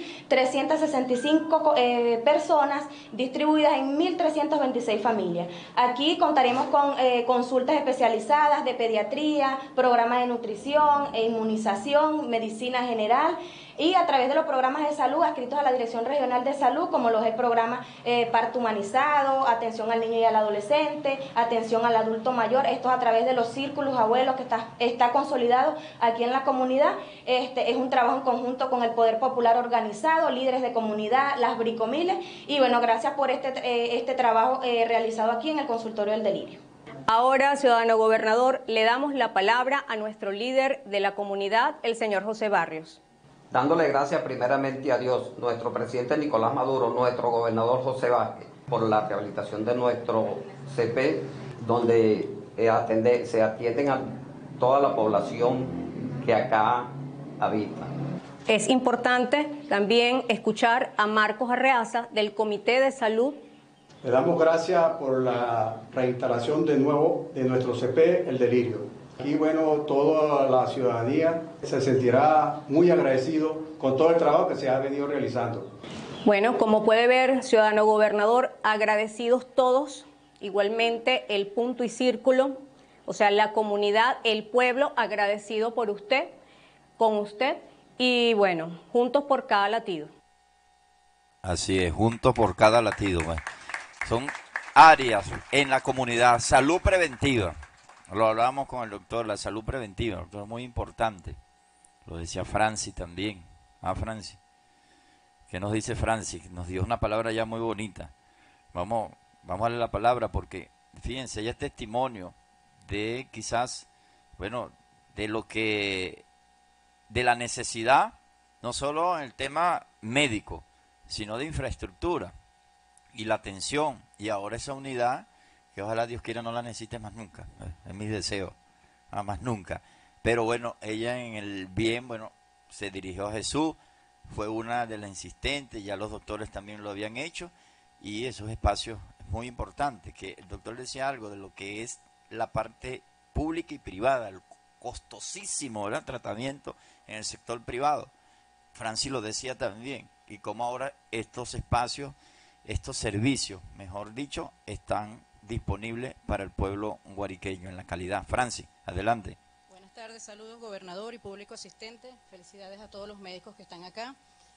3.365 personas distribuidas en 1.326 familias. Aquí contaremos con consultas especializadas de pediatría, programa de nutrición, inmunización, medicina general, y a través de los programas de salud adscritos a la Dirección Regional de Salud, como los el programa Parto Humanizado, atención al niño y al adolescente, atención al adulto mayor, esto a través de los círculos abuelos que está consolidado aquí en la comunidad. Es un trabajo en conjunto con el Poder Popular organizado, líderes de comunidad, las bricomiles, y bueno, gracias por este trabajo realizado aquí en el Consultorio del Delirio. Ahora, ciudadano gobernador, le damos la palabra a nuestro líder de la comunidad, el señor José Barrios. Dándole gracias primeramente a Dios, nuestro presidente Nicolás Maduro, nuestro gobernador José Vázquez, por la rehabilitación de nuestro CP, donde se atienden a toda la población que acá habita. Es importante también escuchar a Marcos Arreaza, del Comité de Salud. Le damos gracias por la reinstalación de nuevo de nuestro CP El Delirio. Aquí, bueno, toda la ciudadanía se sentirá muy agradecido con todo el trabajo que se ha venido realizando. Bueno, como puede ver, ciudadano gobernador, agradecidos todos, igualmente el Punto y Círculo, o sea, la comunidad, el pueblo, agradecido por usted, con usted, y bueno, juntos por cada latido. Así es, juntos por cada latido. Son áreas en la comunidad. Salud preventiva. Lo hablábamos con el doctor, la salud preventiva, doctor, es muy importante. Lo decía Franci también. Franci. ¿Qué nos dice Franci? Nos dio una palabra ya muy bonita. Vamos a darle la palabra porque, fíjense, ella es testimonio de quizás, bueno, de la necesidad, no solo en el tema médico, sino de infraestructura y la atención. Y ahora esa unidad, que ojalá Dios quiera no la necesite más nunca, es mi deseo, más nunca. Pero bueno, ella en el bien, bueno, se dirigió a Jesús, fue una de las insistentes, ya los doctores también lo habían hecho, y esos espacios es muy importante, que el doctor decía algo de lo que es la parte pública y privada, el costosísimo, ¿verdad?, tratamiento en el sector privado. Francis lo decía también, y cómo ahora estos espacios, estos servicios, mejor dicho, están disponibles para el pueblo guariqueño en la calidad. Francis, adelante. Buenas tardes, saludos gobernador y público asistente, felicidades a todos los médicos que están acá.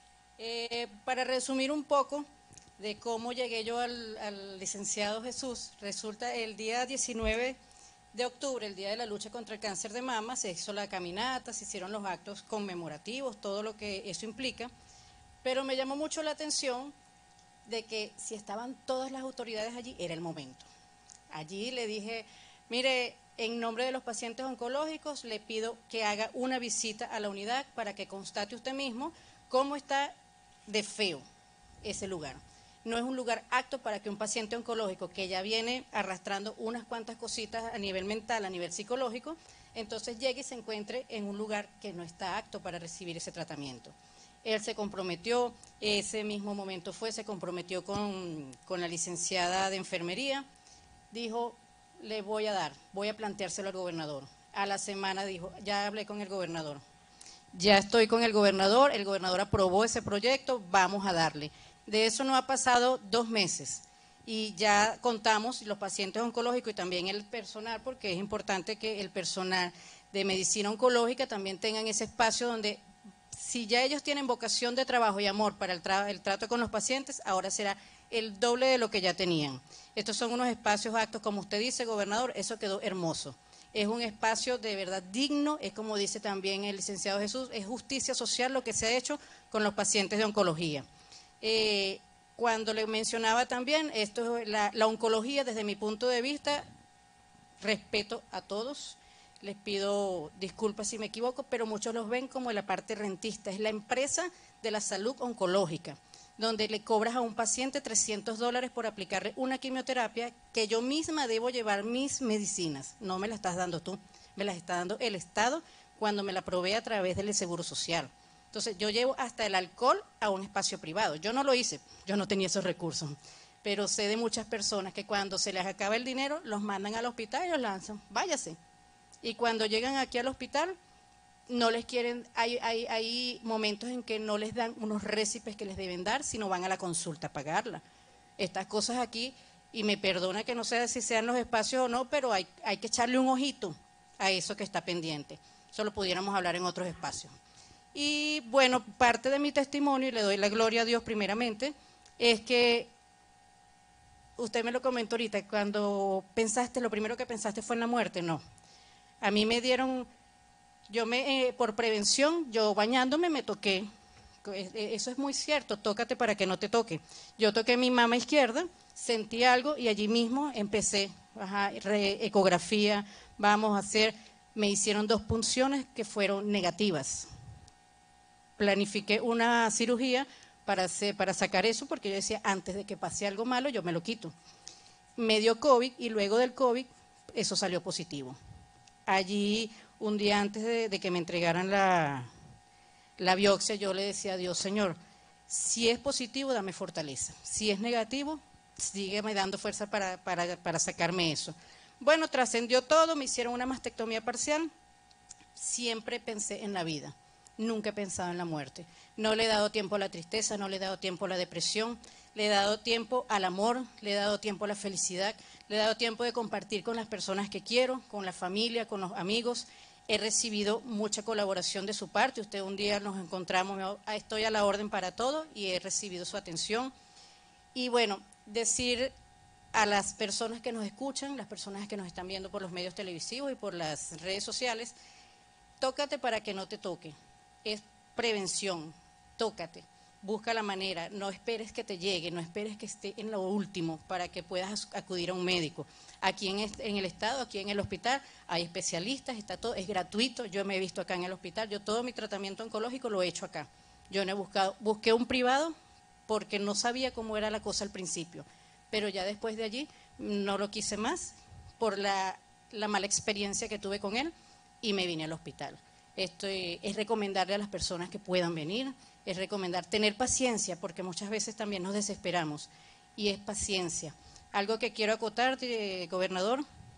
Para resumir un poco de cómo llegué yo al licenciado Jesús, resulta el día 19 de octubre, el día de la lucha contra el cáncer de mama, se hizo la caminata, se hicieron los actos conmemorativos, todo lo que eso implica, pero me llamó mucho la atención de que si estaban todas las autoridades allí, era el momento. Allí le dije, mire, en nombre de los pacientes oncológicos, le pido que haga una visita a la unidad para que constate usted mismo cómo está de feo ese lugar. No es un lugar apto para que un paciente oncológico que ya viene arrastrando unas cuantas cositas a nivel mental, a nivel psicológico, entonces llegue y se encuentre en un lugar que no está apto para recibir ese tratamiento. Él se comprometió, ese mismo momento se comprometió con la licenciada de enfermería, dijo, le voy a planteárselo al gobernador. A la semana dijo, ya hablé con el gobernador, ya estoy con el gobernador aprobó ese proyecto, vamos a darle. De eso no ha pasado 2 meses y ya contamos los pacientes oncológicos y también el personal, porque es importante que el personal de medicina oncológica también tengan ese espacio donde, si ya ellos tienen vocación de trabajo y amor para el trato con los pacientes, ahora será el doble de lo que ya tenían. Estos son unos espacios actos, como usted dice, gobernador, eso quedó hermoso. Es un espacio de verdad digno, es como dice también el licenciado Jesús, es justicia social lo que se ha hecho con los pacientes de oncología. Cuando le mencionaba también, esto es la oncología desde mi punto de vista, respeto a todos, les pido disculpas si me equivoco, pero muchos los ven como la parte rentista, es la empresa de la salud oncológica, donde le cobras a un paciente $300 por aplicarle una quimioterapia que yo misma debo llevar mis medicinas, no me la estás dando tú, me las está dando el Estado cuando me la provee a través del Seguro Social. Entonces yo llevo hasta el alcohol a un espacio privado, yo no lo hice, yo no tenía esos recursos, pero sé de muchas personas que cuando se les acaba el dinero los mandan al hospital y los lanzan, váyase. Y cuando llegan aquí al hospital, no les quieren, hay momentos en que no les dan unos récipes que les deben dar, sino van a la consulta a pagarla. Estas cosas aquí, y me perdona que no sé si sean los espacios o no, pero hay que echarle un ojito a eso que está pendiente. Eso lo pudiéramos hablar en otros espacios. Y bueno, parte de mi testimonio, y le doy la gloria a Dios primeramente, es que usted me lo comentó ahorita, cuando pensaste, lo primero que pensaste fue en la muerte, no. A mí me dieron, por prevención, yo bañándome me toqué, eso es muy cierto, tócate para que no te toque. Yo toqué mi mama izquierda, sentí algo y allí mismo empecé, ecografía, me hicieron 2 punciones que fueron negativas. Planifiqué una cirugía para sacar eso, porque yo decía, antes de que pase algo malo, yo me lo quito. Me dio COVID y luego del COVID, eso salió positivo. Allí, un día antes de que me entregaran la biopsia, yo le decía a Dios, Señor, si es positivo, dame fortaleza. Si es negativo, sígueme dando fuerza para sacarme eso. Bueno, trascendió todo, me hicieron una mastectomía parcial. Siempre pensé en la vida, nunca he pensado en la muerte. No le he dado tiempo a la tristeza, no le he dado tiempo a la depresión, le he dado tiempo al amor, le he dado tiempo a la felicidad, le he dado tiempo de compartir con las personas que quiero, con la familia, con los amigos. He recibido mucha colaboración de su parte. Usted un día nos encontramos, estoy a la orden para todo y he recibido su atención. Y bueno, decir a las personas que nos escuchan, las personas que nos están viendo por los medios televisivos y por las redes sociales, tócate para que no te toque. Es prevención, tócate, busca la manera, no esperes que te llegue, no esperes que esté en lo último para que puedas acudir a un médico. Aquí en el estado, aquí en el hospital, hay especialistas, está todo, es gratuito, yo me he visto acá en el hospital, yo todo mi tratamiento oncológico lo he hecho acá. Yo no he buscado, busqué un privado porque no sabía cómo era la cosa al principio, pero ya después de allí no lo quise más por la mala experiencia que tuve con él y me vine al hospital. Esto es recomendarle a las personas que puedan venir, es recomendar tener paciencia, porque muchas veces también nos desesperamos, y es paciencia. Algo que quiero acotar, gobernador,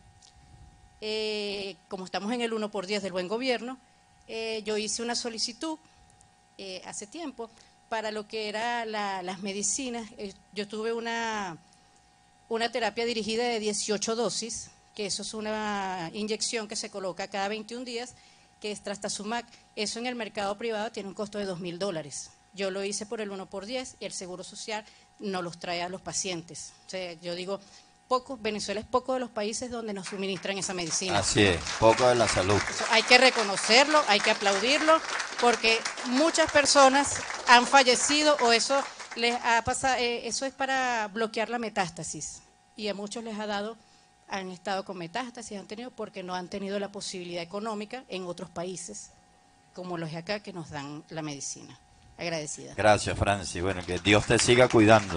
como estamos en el 1x10 del buen gobierno, yo hice una solicitud hace tiempo para lo que era las medicinas. Yo tuve una terapia dirigida de 18 dosis, que eso es una inyección que se coloca cada 21 días, que es Trastuzumab. Eso en el mercado privado tiene un costo de $2.000. Yo lo hice por el 1x10 y el Seguro Social no los trae a los pacientes. O sea, yo digo, Venezuela es poco de los países donde nos suministran esa medicina. Así es, poco de la salud. Eso hay que reconocerlo, hay que aplaudirlo, porque muchas personas han fallecido o eso les ha pasado, eso es para bloquear la metástasis, y a muchos les ha dado, han estado con metástasis, han tenido porque no han tenido la posibilidad económica en otros países, como los de acá, que nos dan la medicina. Agradecida. Gracias, Francis. Bueno, que Dios te siga cuidando.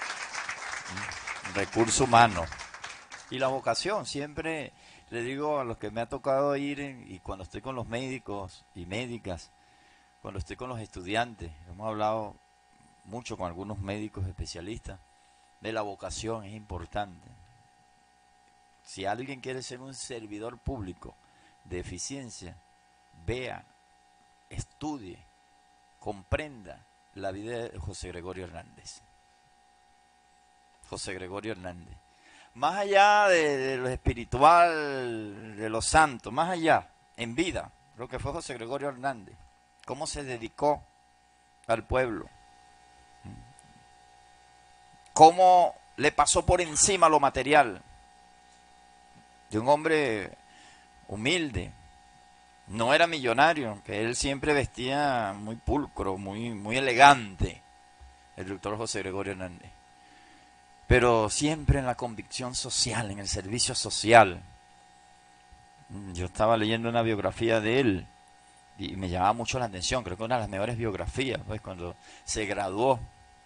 Recurso humano. Y la vocación, siempre le digo a los que me ha tocado ir, y cuando estoy con los médicos y médicas, cuando estoy con los estudiantes, hemos hablado mucho con algunos médicos especialistas, de la vocación, es importante. Si alguien quiere ser un servidor público de eficiencia, vea, estudie, comprenda la vida de José Gregorio Hernández. José Gregorio Hernández. Más allá de lo espiritual, de los santos, más allá, en vida, lo que fue José Gregorio Hernández, cómo se dedicó al pueblo, cómo le pasó por encima lo material, de un hombre humilde. No era millonario, que él siempre vestía muy pulcro, muy elegante, el doctor José Gregorio Hernández. Pero siempre en la convicción social, en el servicio social. Yo estaba leyendo una biografía de él y me llamaba mucho la atención, creo que una de las mejores biografías, pues cuando se graduó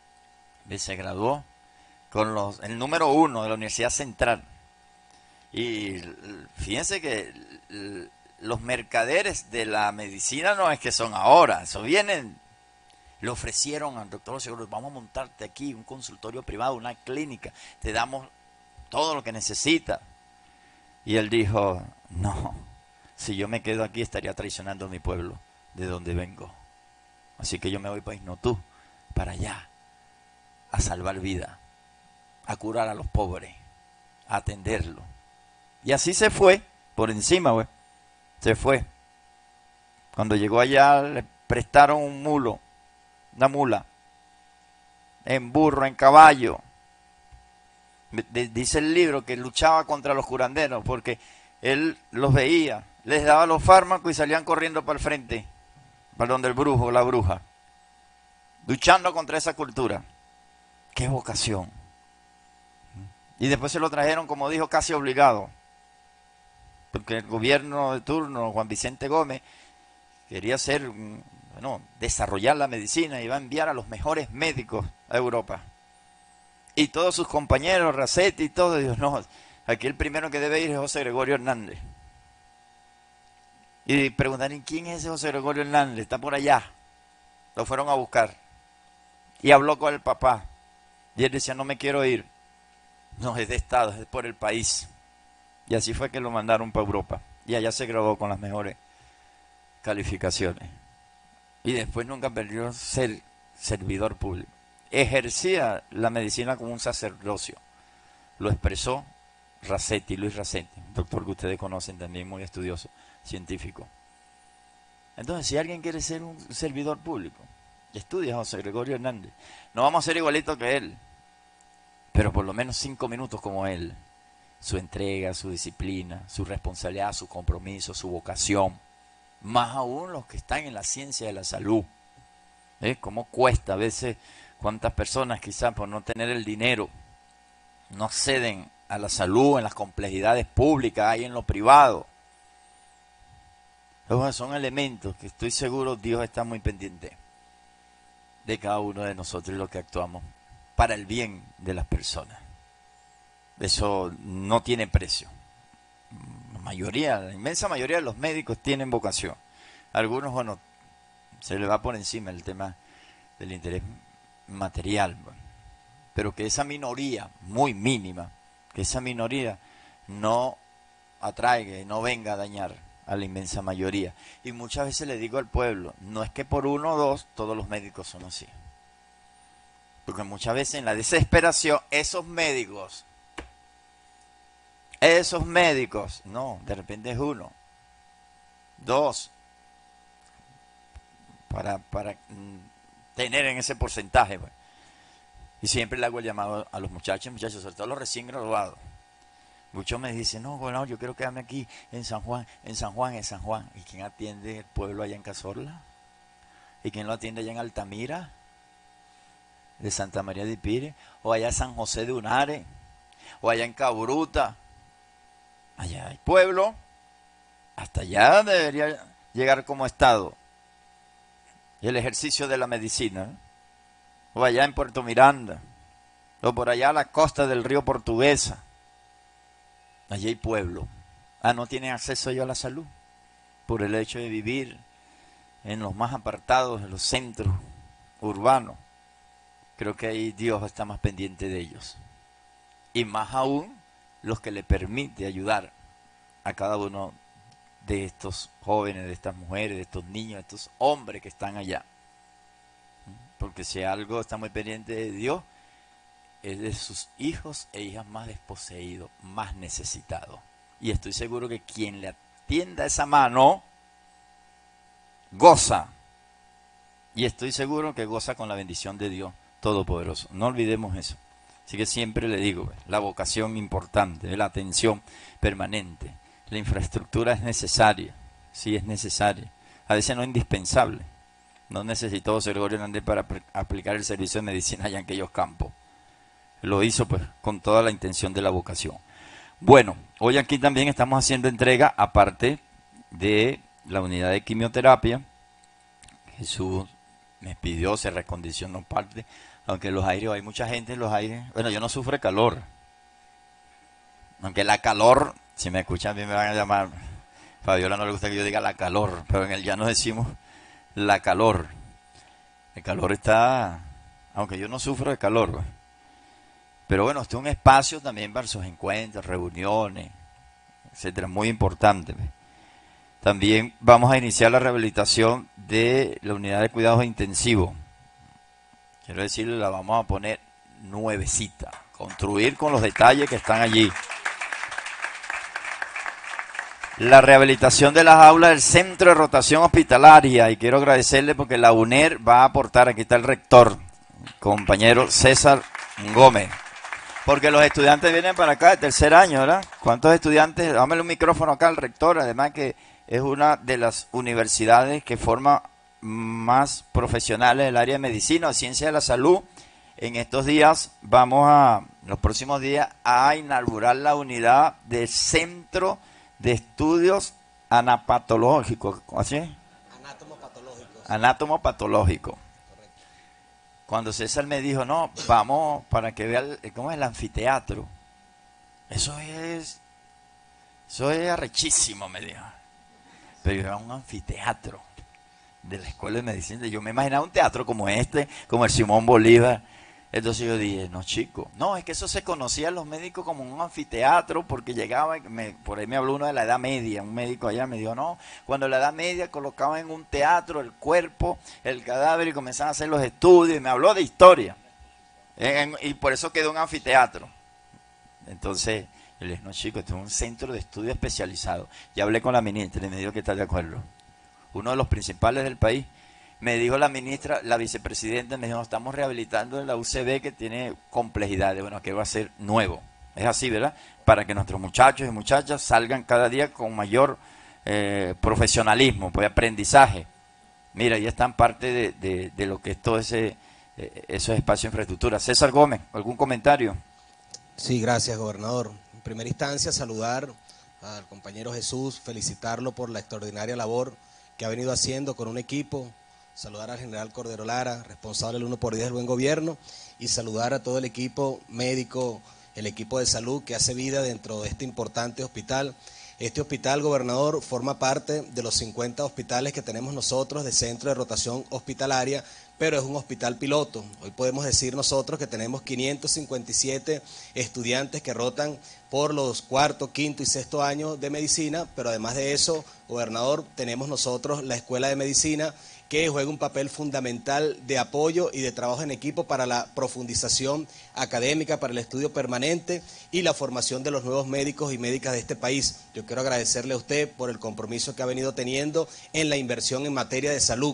con el número 1 de la Universidad Central. Y fíjense que los mercaderes de la medicina no es que son ahora, eso vienen, le ofrecieron al doctor Seguro, vamos a montarte aquí un consultorio privado, una clínica, te damos todo lo que necesitas. Y él dijo, no, si yo me quedo aquí estaría traicionando a mi pueblo, de donde vengo. Así que yo me voy para Isnotú, para allá, a salvar vida, a curar a los pobres, a atenderlos. Y así se fue, por encima, güey. Se fue. Cuando llegó allá le prestaron un mulo, una mula, en burro, en caballo. Dice el libro que luchaba contra los curanderos porque él los veía, les daba los fármacos y salían corriendo para el frente, para donde el brujo o la bruja, luchando contra esa cultura. ¡Qué vocación! Y después se lo trajeron, como dijo, casi obligado, porque el gobierno de turno, Juan Vicente Gómez, quería desarrollar la medicina y iba a enviar a los mejores médicos a Europa. Y todos sus compañeros, Racetti y todo, Dios no, aquí el primero que debe ir es José Gregorio Hernández. Y preguntaron, ¿quién es ese José Gregorio Hernández? Está por allá. Lo fueron a buscar. Y habló con el papá. Y él decía, no me quiero ir. No, es de Estado, es por el país. Y así fue que lo mandaron para Europa. Y allá se graduó con las mejores calificaciones. Y después nunca perdió ser servidor público. Ejercía la medicina como un sacerdocio. Lo expresó Racetti, Luis Racetti, un doctor que ustedes conocen también, muy estudioso, científico. Entonces, si alguien quiere ser un servidor público, estudia a José Gregorio Hernández. No vamos a ser igualitos que él, pero por lo menos 5 minutos como él. Su entrega, su disciplina, su responsabilidad, su compromiso, su vocación. Más aún los que están en la ciencia de la salud. ¿Cómo cuesta a veces? Cuántas personas quizás por no tener el dinero no ceden a la salud en las complejidades públicas, hay en lo privado. Entonces, son elementos que estoy seguro Dios está muy pendiente de cada uno de nosotros y lo que actuamos para el bien de las personas. Eso no tiene precio. La inmensa mayoría de los médicos tienen vocación. Algunos, bueno, se les va por encima el tema del interés material. Pero que esa minoría, muy mínima, que esa minoría no atraiga y no venga a dañar a la inmensa mayoría. Y muchas veces le digo al pueblo, no es que por uno o dos todos los médicos son así. Porque muchas veces en la desesperación, esos médicos, no, de repente es uno, dos, para tener en ese porcentaje. Pues. Y siempre le hago el llamado a los muchachos, sobre todo los recién graduados. Muchos me dicen, no, bueno, yo quiero quedarme aquí en San Juan. ¿Y quién atiende el pueblo allá en Cazorla? ¿Y quién lo atiende allá en Altamira? De Santa María de Ipire, o allá en San José de Unare, o allá en Cabruta. Allá hay pueblo, hasta allá debería llegar como estado el ejercicio de la medicina, o allá en Puerto Miranda, o por allá a la costa del río Portuguesa. Allí hay pueblo. No tienen acceso ellos a la salud por el hecho de vivir en los más apartados, en los centros urbanos. Creo que ahí Dios está más pendiente de ellos. Y más aún los que le permite ayudar a cada uno de estos jóvenes, de estas mujeres, de estos niños, de estos hombres que están allá. Porque si algo está muy pendiente de Dios, es de sus hijos e hijas más desposeídos, más necesitados. Y estoy seguro que quien le atienda esa mano, goza. Y estoy seguro que goza con la bendición de Dios Todopoderoso. No olvidemos eso. Así que siempre le digo, la vocación importante, la atención permanente. La infraestructura es necesaria, sí es necesaria. A veces no es indispensable. No necesitó José Gregorio Hernández para aplicar el servicio de medicina allá en aquellos campos. Lo hizo pues con toda la intención de la vocación. Bueno, hoy aquí también estamos haciendo entrega, aparte de la unidad de quimioterapia. Jesús me pidió, se recondicionó parte, aunque los aires, hay mucha gente en los aires. Bueno, yo no sufro de calor. Aunque la calor, si me escuchan bien me van a llamar, Fabiola no le gusta que yo diga la calor, pero en el llano decimos la calor. El calor está, aunque yo no sufro de calor, pues. Pero bueno, este es un espacio también para sus encuentros, reuniones, etcétera, muy importante. También vamos a iniciar la rehabilitación de la unidad de cuidados intensivos. Quiero decirle, la vamos a poner nuevecita, construir con los detalles que están allí. La rehabilitación de las aulas del Centro de Rotación Hospitalaria, y quiero agradecerle porque la UNER va a aportar, aquí está el rector, compañero César Gómez. Porque los estudiantes vienen para acá de tercer año, ¿verdad? ¿Cuántos estudiantes? Dámele un micrófono acá al rector, además que es una de las universidades que forma más profesionales del área de medicina o ciencia de la salud. En estos días los próximos días, a inaugurar la unidad del Centro de Estudios Anapatológicos. ¿Así es? Anátomo-patológico. Cuando César me dijo, no, vamos para que vea cómo es el anfiteatro. Eso es arrechísimo, me dijo. Pero era un anfiteatro de la Escuela de Medicina. Yo me imaginaba un teatro como este, como el Simón Bolívar. Entonces yo dije, no, chico, no, es que eso se conocía a los médicos como un anfiteatro, porque llegaba, por ahí me habló uno de la Edad Media, un médico allá me dijo, no, cuando en la Edad Media colocaban en un teatro el cuerpo, el cadáver y comenzaban a hacer los estudios, y me habló de historia, y por eso quedó un anfiteatro. Entonces, yo le dije, no, chico, esto es un centro de estudio especializado. Ya hablé con la ministra y me dijo que está de acuerdo. Uno de los principales del país, me dijo la ministra, la vicepresidenta, me dijo, estamos rehabilitando en la UCB que tiene complejidades. Bueno, que va a ser nuevo. Es así, ¿verdad? Para que nuestros muchachos y muchachas salgan cada día con mayor profesionalismo, pues aprendizaje. Mira, ya están parte de lo que es todo esos espacios de infraestructura. César Gómez, ¿algún comentario? Sí, gracias, gobernador. En primera instancia, saludar al compañero Jesús, felicitarlo por la extraordinaria labor que ha venido haciendo con un equipo, saludar al general Cordero Lara, responsable del 1x10 del buen gobierno, y saludar a todo el equipo médico, el equipo de salud que hace vida dentro de este importante hospital. Este hospital, gobernador, forma parte de los 50 hospitales que tenemos nosotros de centro de rotación hospitalaria, pero es un hospital piloto. Hoy podemos decir nosotros que tenemos 557 estudiantes que rotan por los cuarto, quinto y sexto años de medicina, pero además de eso, gobernador, tenemos nosotros la Escuela de Medicina, que juega un papel fundamental de apoyo y de trabajo en equipo para la profundización académica, para el estudio permanente y la formación de los nuevos médicos y médicas de este país. Yo quiero agradecerle a usted por el compromiso que ha venido teniendo en la inversión en materia de salud.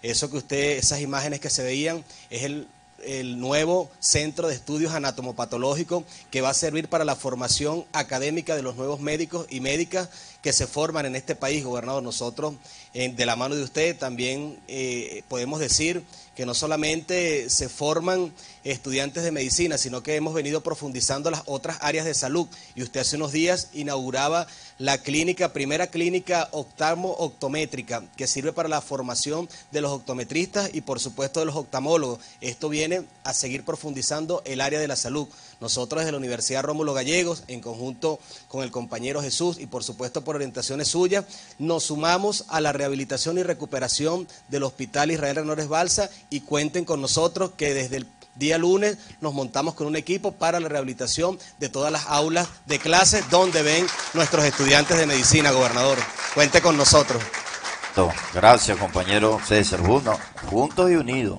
Esas imágenes que se veían es el nuevo centro de estudios anatomopatológicos que va a servir para la formación académica de los nuevos médicos y médicas que se forman en este país, gobernador. Nosotros, de la mano de usted, también podemos decir que no solamente se forman estudiantes de medicina, sino que hemos venido profundizando las otras áreas de salud. Y usted hace unos días inauguraba la primera clínica optométrica, que sirve para la formación de los optometristas y por supuesto de los oftalmólogos. Esto viene a seguir profundizando el área de la salud. Nosotros desde la Universidad Rómulo Gallegos, en conjunto con el compañero Jesús y por supuesto por orientaciones suyas, nos sumamos a la rehabilitación y recuperación del Hospital Israel Renores Balsa, y cuenten con nosotros que desde el día lunes nos montamos con un equipo para la rehabilitación de todas las aulas de clases donde ven nuestros estudiantes de medicina, gobernador. Cuente con nosotros. Gracias, compañero César. Juntos y unidos.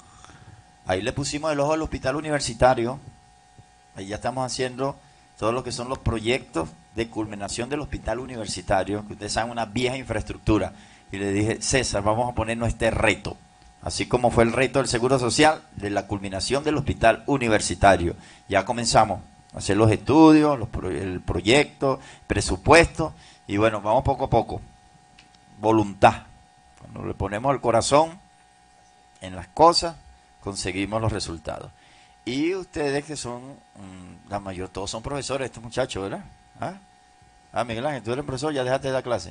Ahí le pusimos el ojo al hospital universitario. Ahí ya estamos haciendo todo lo que son los proyectos de culminación del hospital universitario, que ustedes saben, una vieja infraestructura. Y le dije, César, vamos a ponernos este reto, así como fue el reto del Seguro Social, de la culminación del hospital universitario. Ya comenzamos a hacer los estudios, el proyecto, presupuesto, y bueno, vamos poco a poco. Voluntad. Cuando le ponemos el corazón en las cosas, conseguimos los resultados. Y ustedes que son, la mayor, todos son profesores, estos muchachos, ¿verdad? Miguel Ángel, tú eres profesor, ya dejaste de dar clase.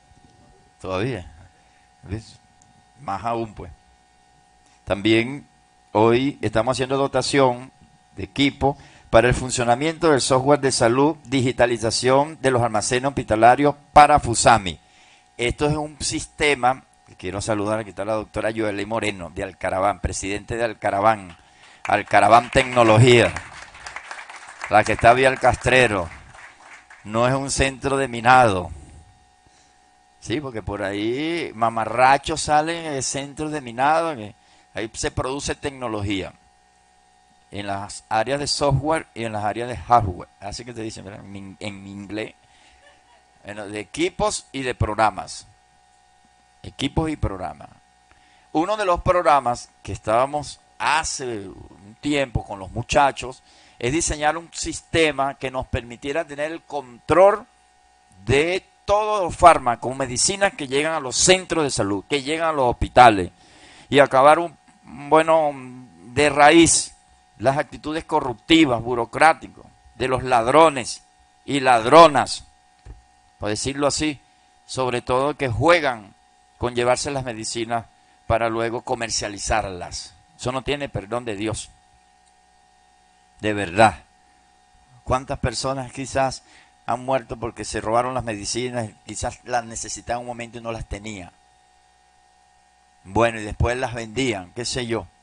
Todavía. ¿Ves? Más aún, pues. También hoy estamos haciendo dotación de equipo para el funcionamiento del software de salud, digitalización de los almacenes hospitalarios para FUSAMI. Esto es un sistema, que quiero saludar, aquí está la doctora Yoeli Moreno, de Alcaraván, presidente de Alcaraván Tecnología, la que está vía el Castrero. No es un centro de minado. Sí, porque por ahí mamarrachos salen en centros de minado, que ahí se produce tecnología en las áreas de software y en las áreas de hardware. Así que te dicen, ¿verdad? En inglés, de equipos y de programas. Equipos y programas. Uno de los programas que estábamos hace un tiempo con los muchachos es diseñar un sistema que nos permitiera tener el control de todos los fármacos, medicinas que llegan a los centros de salud, que llegan a los hospitales, y acabar de raíz las actitudes corruptivas, burocráticas, de los ladrones y ladronas, por decirlo así, sobre todo que juegan con llevarse las medicinas para luego comercializarlas. Eso no tiene perdón de Dios. De verdad. ¿Cuántas personas quizás han muerto porque se robaron las medicinas, quizás las necesitaban en un momento y no las tenían? Bueno, y después las vendían, qué sé yo.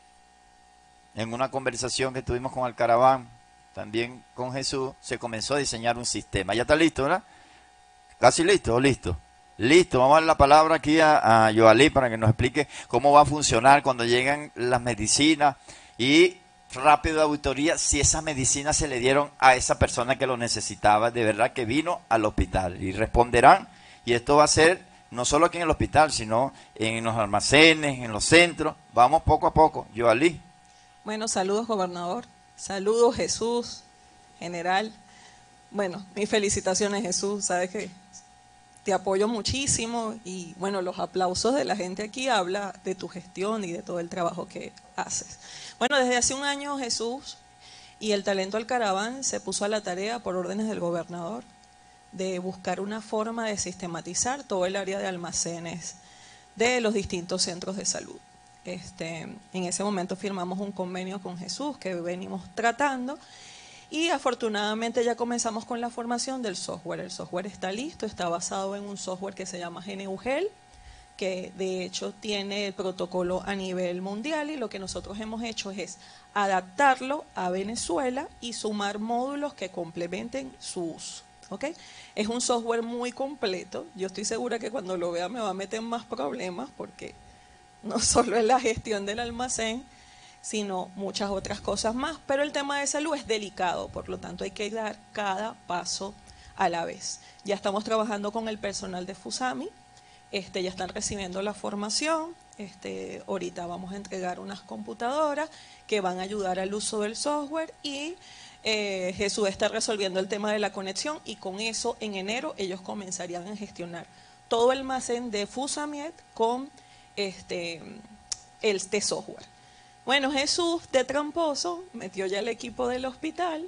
En una conversación que tuvimos con Alcaraván, también con Jesús, se comenzó a diseñar un sistema. ¿Ya está listo, verdad? ¿Casi listo o listo? Listo, vamos a dar la palabra aquí a Yoalí para que nos explique cómo va a funcionar cuando llegan las medicinas y rápido de auditoría si esas medicinas se le dieron a esa persona que lo necesitaba, de verdad que vino al hospital, y responderán, y esto va a ser no solo aquí en el hospital, sino en los almacenes, en los centros. Vamos poco a poco. Yoalí. Bueno, saludos, gobernador. Saludos, Jesús, general. Bueno, mis felicitaciones, Jesús. Sabes que te apoyo muchísimo y, bueno, los aplausos de la gente aquí habla de tu gestión y de todo el trabajo que haces. Bueno, desde hace un año, Jesús y el Talento al Caraván se puso a la tarea, por órdenes del gobernador, de buscar una forma de sistematizar todo el área de almacenes de los distintos centros de salud. En ese momento firmamos un convenio con Jesús que venimos tratando y afortunadamente ya comenzamos con la formación del software. El software está listo, está basado en un software que se llama GNUGEL, que de hecho tiene el protocolo a nivel mundial, y lo que nosotros hemos hecho es adaptarlo a Venezuela y sumar módulos que complementen su uso. ¿Okay? Es un software muy completo. Yo estoy segura que cuando lo vea me va a meter más problemas porque no solo es la gestión del almacén, sino muchas otras cosas más. Pero el tema de salud es delicado, por lo tanto hay que dar cada paso a la vez. Ya estamos trabajando con el personal de FUSAMI, ya están recibiendo la formación. Ahorita vamos a entregar unas computadoras que van a ayudar al uso del software y Jesús está resolviendo el tema de la conexión y con eso en enero ellos comenzarían a gestionar todo el almacén de Fusamiet con este software. Bueno, Jesús de tramposo metió ya el equipo del hospital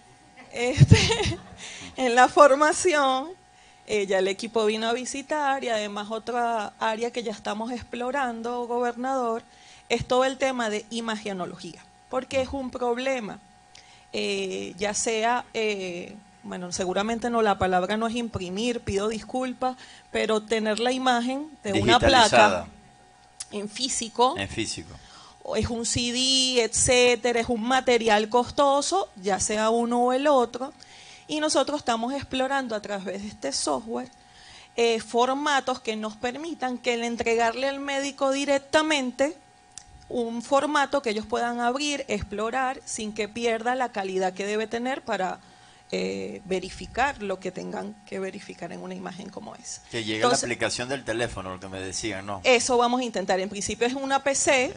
en la formación. Ya el equipo vino a visitar y además otra área que ya estamos explorando, gobernador, es todo el tema de imagenología, porque es un problema. Ya sea, bueno, seguramente no, la palabra no es imprimir, pido disculpas, pero tener la imagen de una placa en físico, o es un CD, etcétera, es un material costoso, ya sea uno o el otro, y nosotros estamos explorando a través de este software formatos que nos permitan que el entregarle al médico directamente un formato que ellos puedan abrir, explorar, sin que pierda la calidad que debe tener para verificar lo que tengan que verificar en una imagen como esa. Que llegue la aplicación del teléfono, lo que me decían, ¿no? Eso vamos a intentar. En principio es una PC,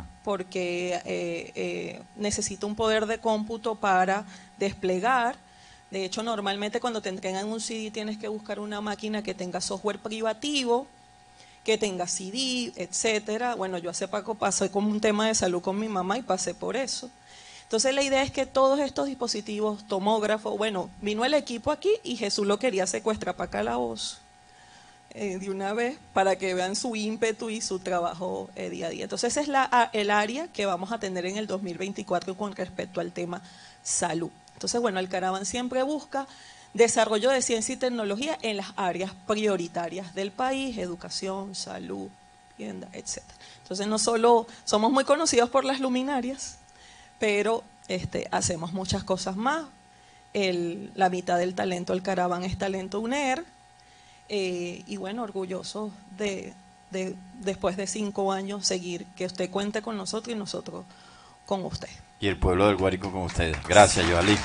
porque necesita un poder de cómputo para desplegar. De hecho, normalmente cuando te entregan un CD tienes que buscar una máquina que tenga software privativo, que tenga CD, etcétera. Bueno, yo hace poco pasé con un tema de salud con mi mamá y pasé por eso. Entonces la idea es que todos estos dispositivos, tomógrafo, bueno, vino el equipo aquí y Jesús lo quería secuestrar para acá la voz de una vez para que vean su ímpetu y su trabajo día a día. Entonces esa es el área que vamos a tener en el 2024 con respecto al tema salud. Entonces, bueno, el Caravan siempre busca desarrollo de ciencia y tecnología en las áreas prioritarias del país, educación, salud, vivienda, etc. Entonces, no solo somos muy conocidos por las luminarias, pero hacemos muchas cosas más. La mitad del talento del Caravan es talento UNER, y bueno, orgullosos de después de 5 años seguir, que usted cuente con nosotros y nosotros con usted. Y el pueblo del Guárico con ustedes. Gracias, Yoalí.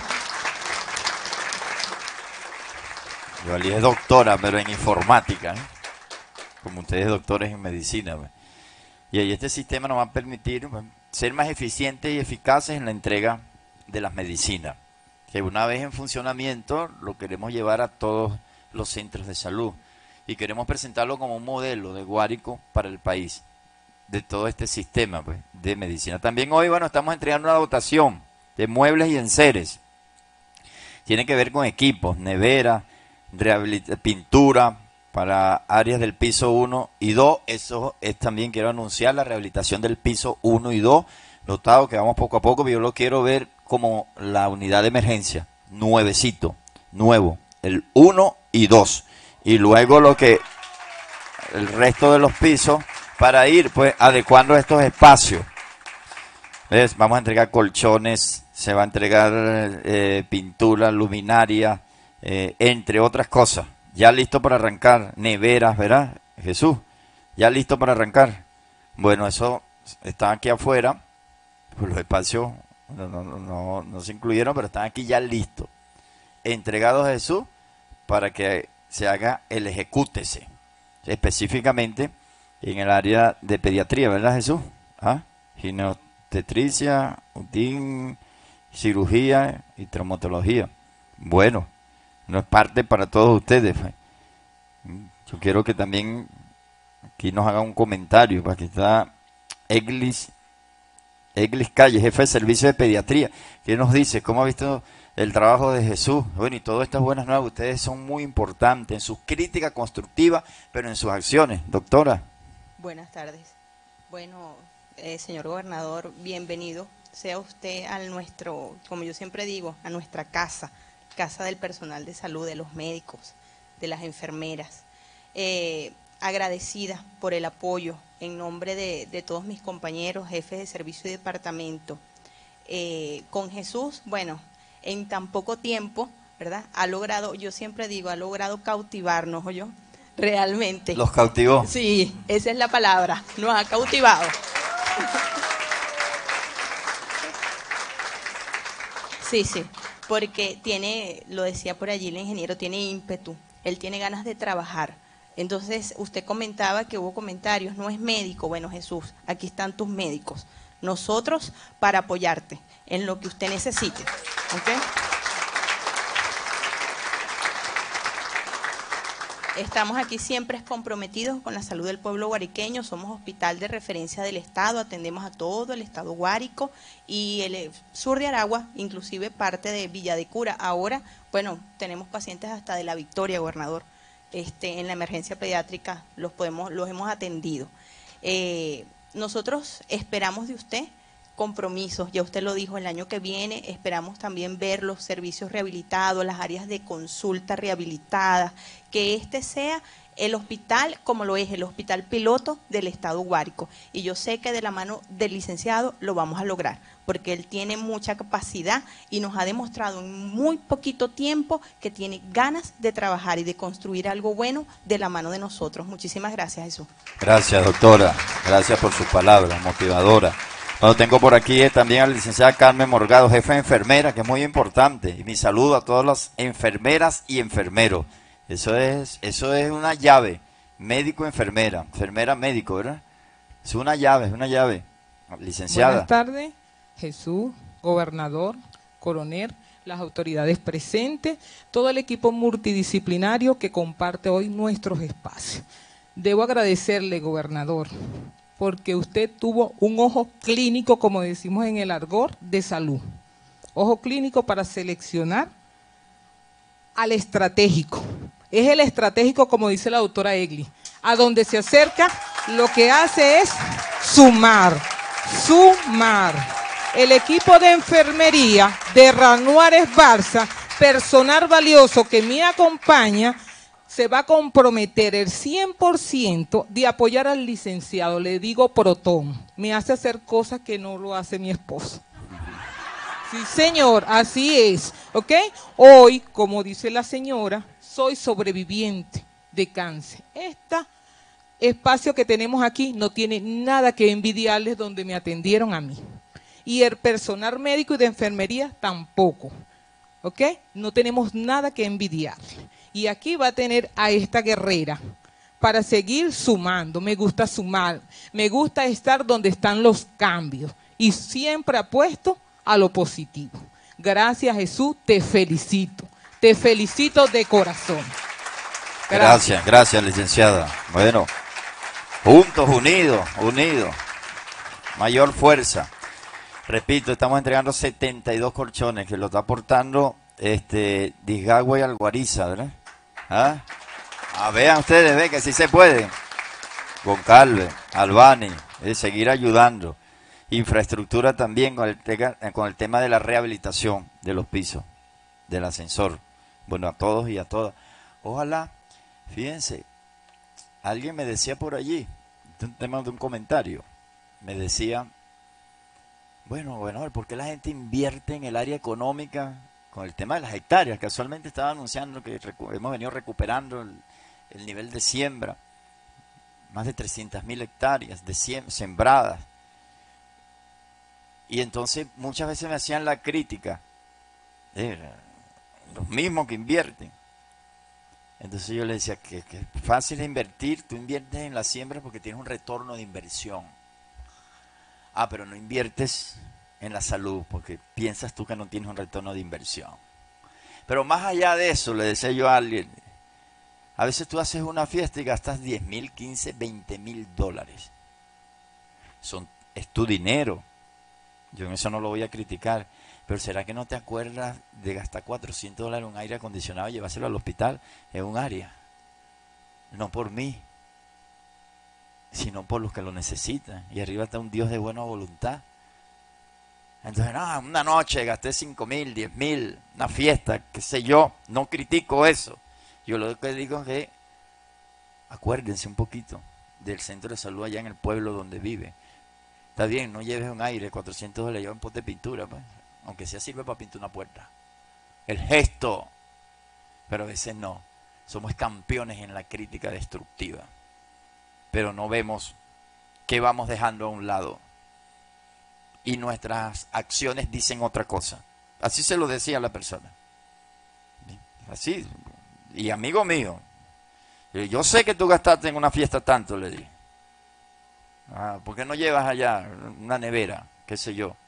Yoalí es doctora, pero en informática, ¿eh? Como ustedes doctores en medicina. ¿Ve? Y ahí este sistema nos va a permitir ser más eficientes y eficaces en la entrega de las medicinas. Que una vez en funcionamiento lo queremos llevar a todos los centros de salud. Y queremos presentarlo como un modelo de Guárico para el país, de todo este sistema pues, de medicina. También hoy, bueno, estamos entregando una dotación de muebles y enseres. Tiene que ver con equipos, nevera, pintura para áreas del piso 1 y 2. Eso es también, quiero anunciar, la rehabilitación del piso 1 y 2. Notado que vamos poco a poco, pero yo lo quiero ver como la unidad de emergencia, nuevecito, nuevo, el 1 y 2. Y luego el resto de los pisos, para ir pues adecuando estos espacios. ¿Ves? Vamos a entregar colchones, se va a entregar pintura, luminaria, entre otras cosas. Ya listo para arrancar, neveras, ¿verdad, Jesús? Ya listo para arrancar. Bueno, eso está aquí afuera, pues los espacios no se incluyeron, pero están aquí ya listos, entregados a Jesús para que se haga el ejecútese. específicamente en el área de pediatría, ¿verdad, Jesús? ¿Ah? Ginecobstetricia, UTIN, cirugía y traumatología. Bueno, no es parte para todos ustedes. Yo quiero que también aquí nos haga un comentario, para que está Eglis Calle, jefe de servicio de pediatría. ¿Qué nos dice? ¿Cómo ha visto el trabajo de Jesús? Bueno, y todas estas buenas nuevas, ustedes son muy importantes en sus críticas constructivas, pero en sus acciones. Doctora. Buenas tardes. Bueno, señor gobernador, bienvenido sea usted a nuestro, como yo siempre digo, a nuestra casa del personal de salud, de los médicos, de las enfermeras. Agradecida por el apoyo en nombre de todos mis compañeros, jefes de servicio y departamento. Con Jesús, bueno, en tan poco tiempo, ¿verdad? Ha logrado, yo siempre digo, ha logrado cautivarnos, ¿o yo? Realmente. ¿Los cautivó? Sí, esa es la palabra, nos ha cautivado. Sí, porque tiene, lo decía por allí el ingeniero, tiene ímpetu, él tiene ganas de trabajar. Entonces, usted comentaba que hubo comentarios, no es médico. Bueno, Jesús, aquí están tus médicos. Nosotros para apoyarte en lo que usted necesite. ¿Ok? Estamos aquí siempre comprometidos con la salud del pueblo guariqueño. Somos hospital de referencia del Estado, atendemos a todo el Estado Guárico y el sur de Aragua, inclusive parte de Villa de Cura. Ahora, bueno, tenemos pacientes hasta de La Victoria, gobernador. En la emergencia pediátrica los hemos atendido. Nosotros esperamos de usted compromisos, ya usted lo dijo, el año que viene esperamos también ver los servicios rehabilitados, las áreas de consulta rehabilitadas, que este sea el hospital como lo es el hospital piloto del Estado Guárico. Y yo sé que de la mano del licenciado lo vamos a lograr, porque él tiene mucha capacidad y nos ha demostrado en muy poquito tiempo que tiene ganas de trabajar y de construir algo bueno de la mano de nosotros. Muchísimas gracias, Jesús. Gracias, doctora. Gracias por sus palabras motivadoras. Bueno, tengo por aquí también a la licenciada Carmen Morgado, jefe de enfermera, que es muy importante. Y mi saludo a todas las enfermeras y enfermeros. Eso es una llave. Médico, enfermera. Enfermera, médico, ¿verdad? Es una llave. Licenciada. Buenas tardes, Jesús, gobernador, coronel, las autoridades presentes, todo el equipo multidisciplinario que comparte hoy nuestros espacios. Debo agradecerle, gobernador, porque usted tuvo un ojo clínico, como decimos en el argot, de salud. Ojo clínico para seleccionar al estratégico. Es el estratégico, como dice la doctora Egli. A donde se acerca, lo que hace es sumar. El equipo de enfermería de Ranuares Balsa, personal valioso que me acompaña, se va a comprometer el 100% de apoyar al licenciado. Le digo protón, me hace hacer cosas que no lo hace mi esposo. Sí, señor, así es, ¿ok? Hoy, como dice la señora, soy sobreviviente de cáncer. Este espacio que tenemos aquí no tiene nada que envidiarles donde me atendieron a mí. Y el personal médico y de enfermería tampoco, ¿ok? No tenemos nada que envidiarle. Y aquí va a tener a esta guerrera para seguir sumando. Me gusta sumar, me gusta estar donde están los cambios y siempre apuesto a lo positivo. Gracias, Jesús, te felicito de corazón. Gracias, licenciada. Bueno, juntos, unidos, mayor fuerza. Repito, estamos entregando 72 colchones que lo está aportando Disgagua y Alguariza, ¿verdad? ¿Ah? Vean ustedes, ven que sí se puede. Goncalves, Albani, seguir ayudando. Infraestructura también con el tema de la rehabilitación de los pisos, del ascensor. Bueno, a todos y a todas. Ojalá, fíjense, alguien me decía por allí, un tema de un comentario, me decía, bueno, ¿por qué la gente invierte en el área económica con el tema de las hectáreas? Casualmente estaba anunciando que hemos venido recuperando el nivel de siembra, más de 300.000 hectáreas de sembradas. Y entonces muchas veces me hacían la crítica, los mismos que invierten. Entonces yo le decía que es fácil invertir, tú inviertes en la siembra porque tienes un retorno de inversión. Ah, pero no inviertes en la salud porque piensas tú que no tienes un retorno de inversión. Pero más allá de eso, le decía yo a alguien, a veces tú haces una fiesta y gastas 10.000, 15, 20.000 dólares. Es tu dinero. Yo en eso no lo voy a criticar. Pero ¿será que no te acuerdas de gastar 400 dólares en un aire acondicionado y llevárselo al hospital en un área? No por mí, sino por los que lo necesitan. Y arriba está un Dios de buena voluntad. Entonces, no, una noche gasté 5.000, 10.000, una fiesta, qué sé yo. No critico eso. Yo lo que digo es que acuérdense un poquito del centro de salud allá en el pueblo donde vive. Está bien, no lleves un aire, 400 dólares, lleva un pote de pintura, pues. Aunque sea sirve para pintar una puerta. El gesto. Pero a veces no. Somos campeones en la crítica destructiva. Pero no vemos qué vamos dejando a un lado. Y nuestras acciones dicen otra cosa. Así se lo decía a la persona. Así. Y amigo mío, yo sé que tú gastaste en una fiesta tanto, le dije. Ah, ¿por qué no llevas allá una nevera? ¿Qué sé yo?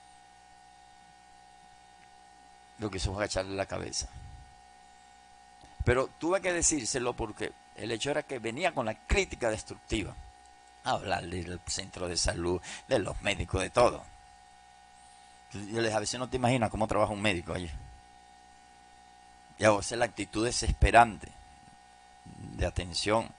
Lo que hizo fue agacharle la cabeza. Pero tuve que decírselo porque el hecho era que venía con la crítica destructiva. A hablarle del centro de salud, de los médicos, de todo. Yo les dije, a veces no te imaginas cómo trabaja un médico allí. Y a veces la actitud desesperante de atención.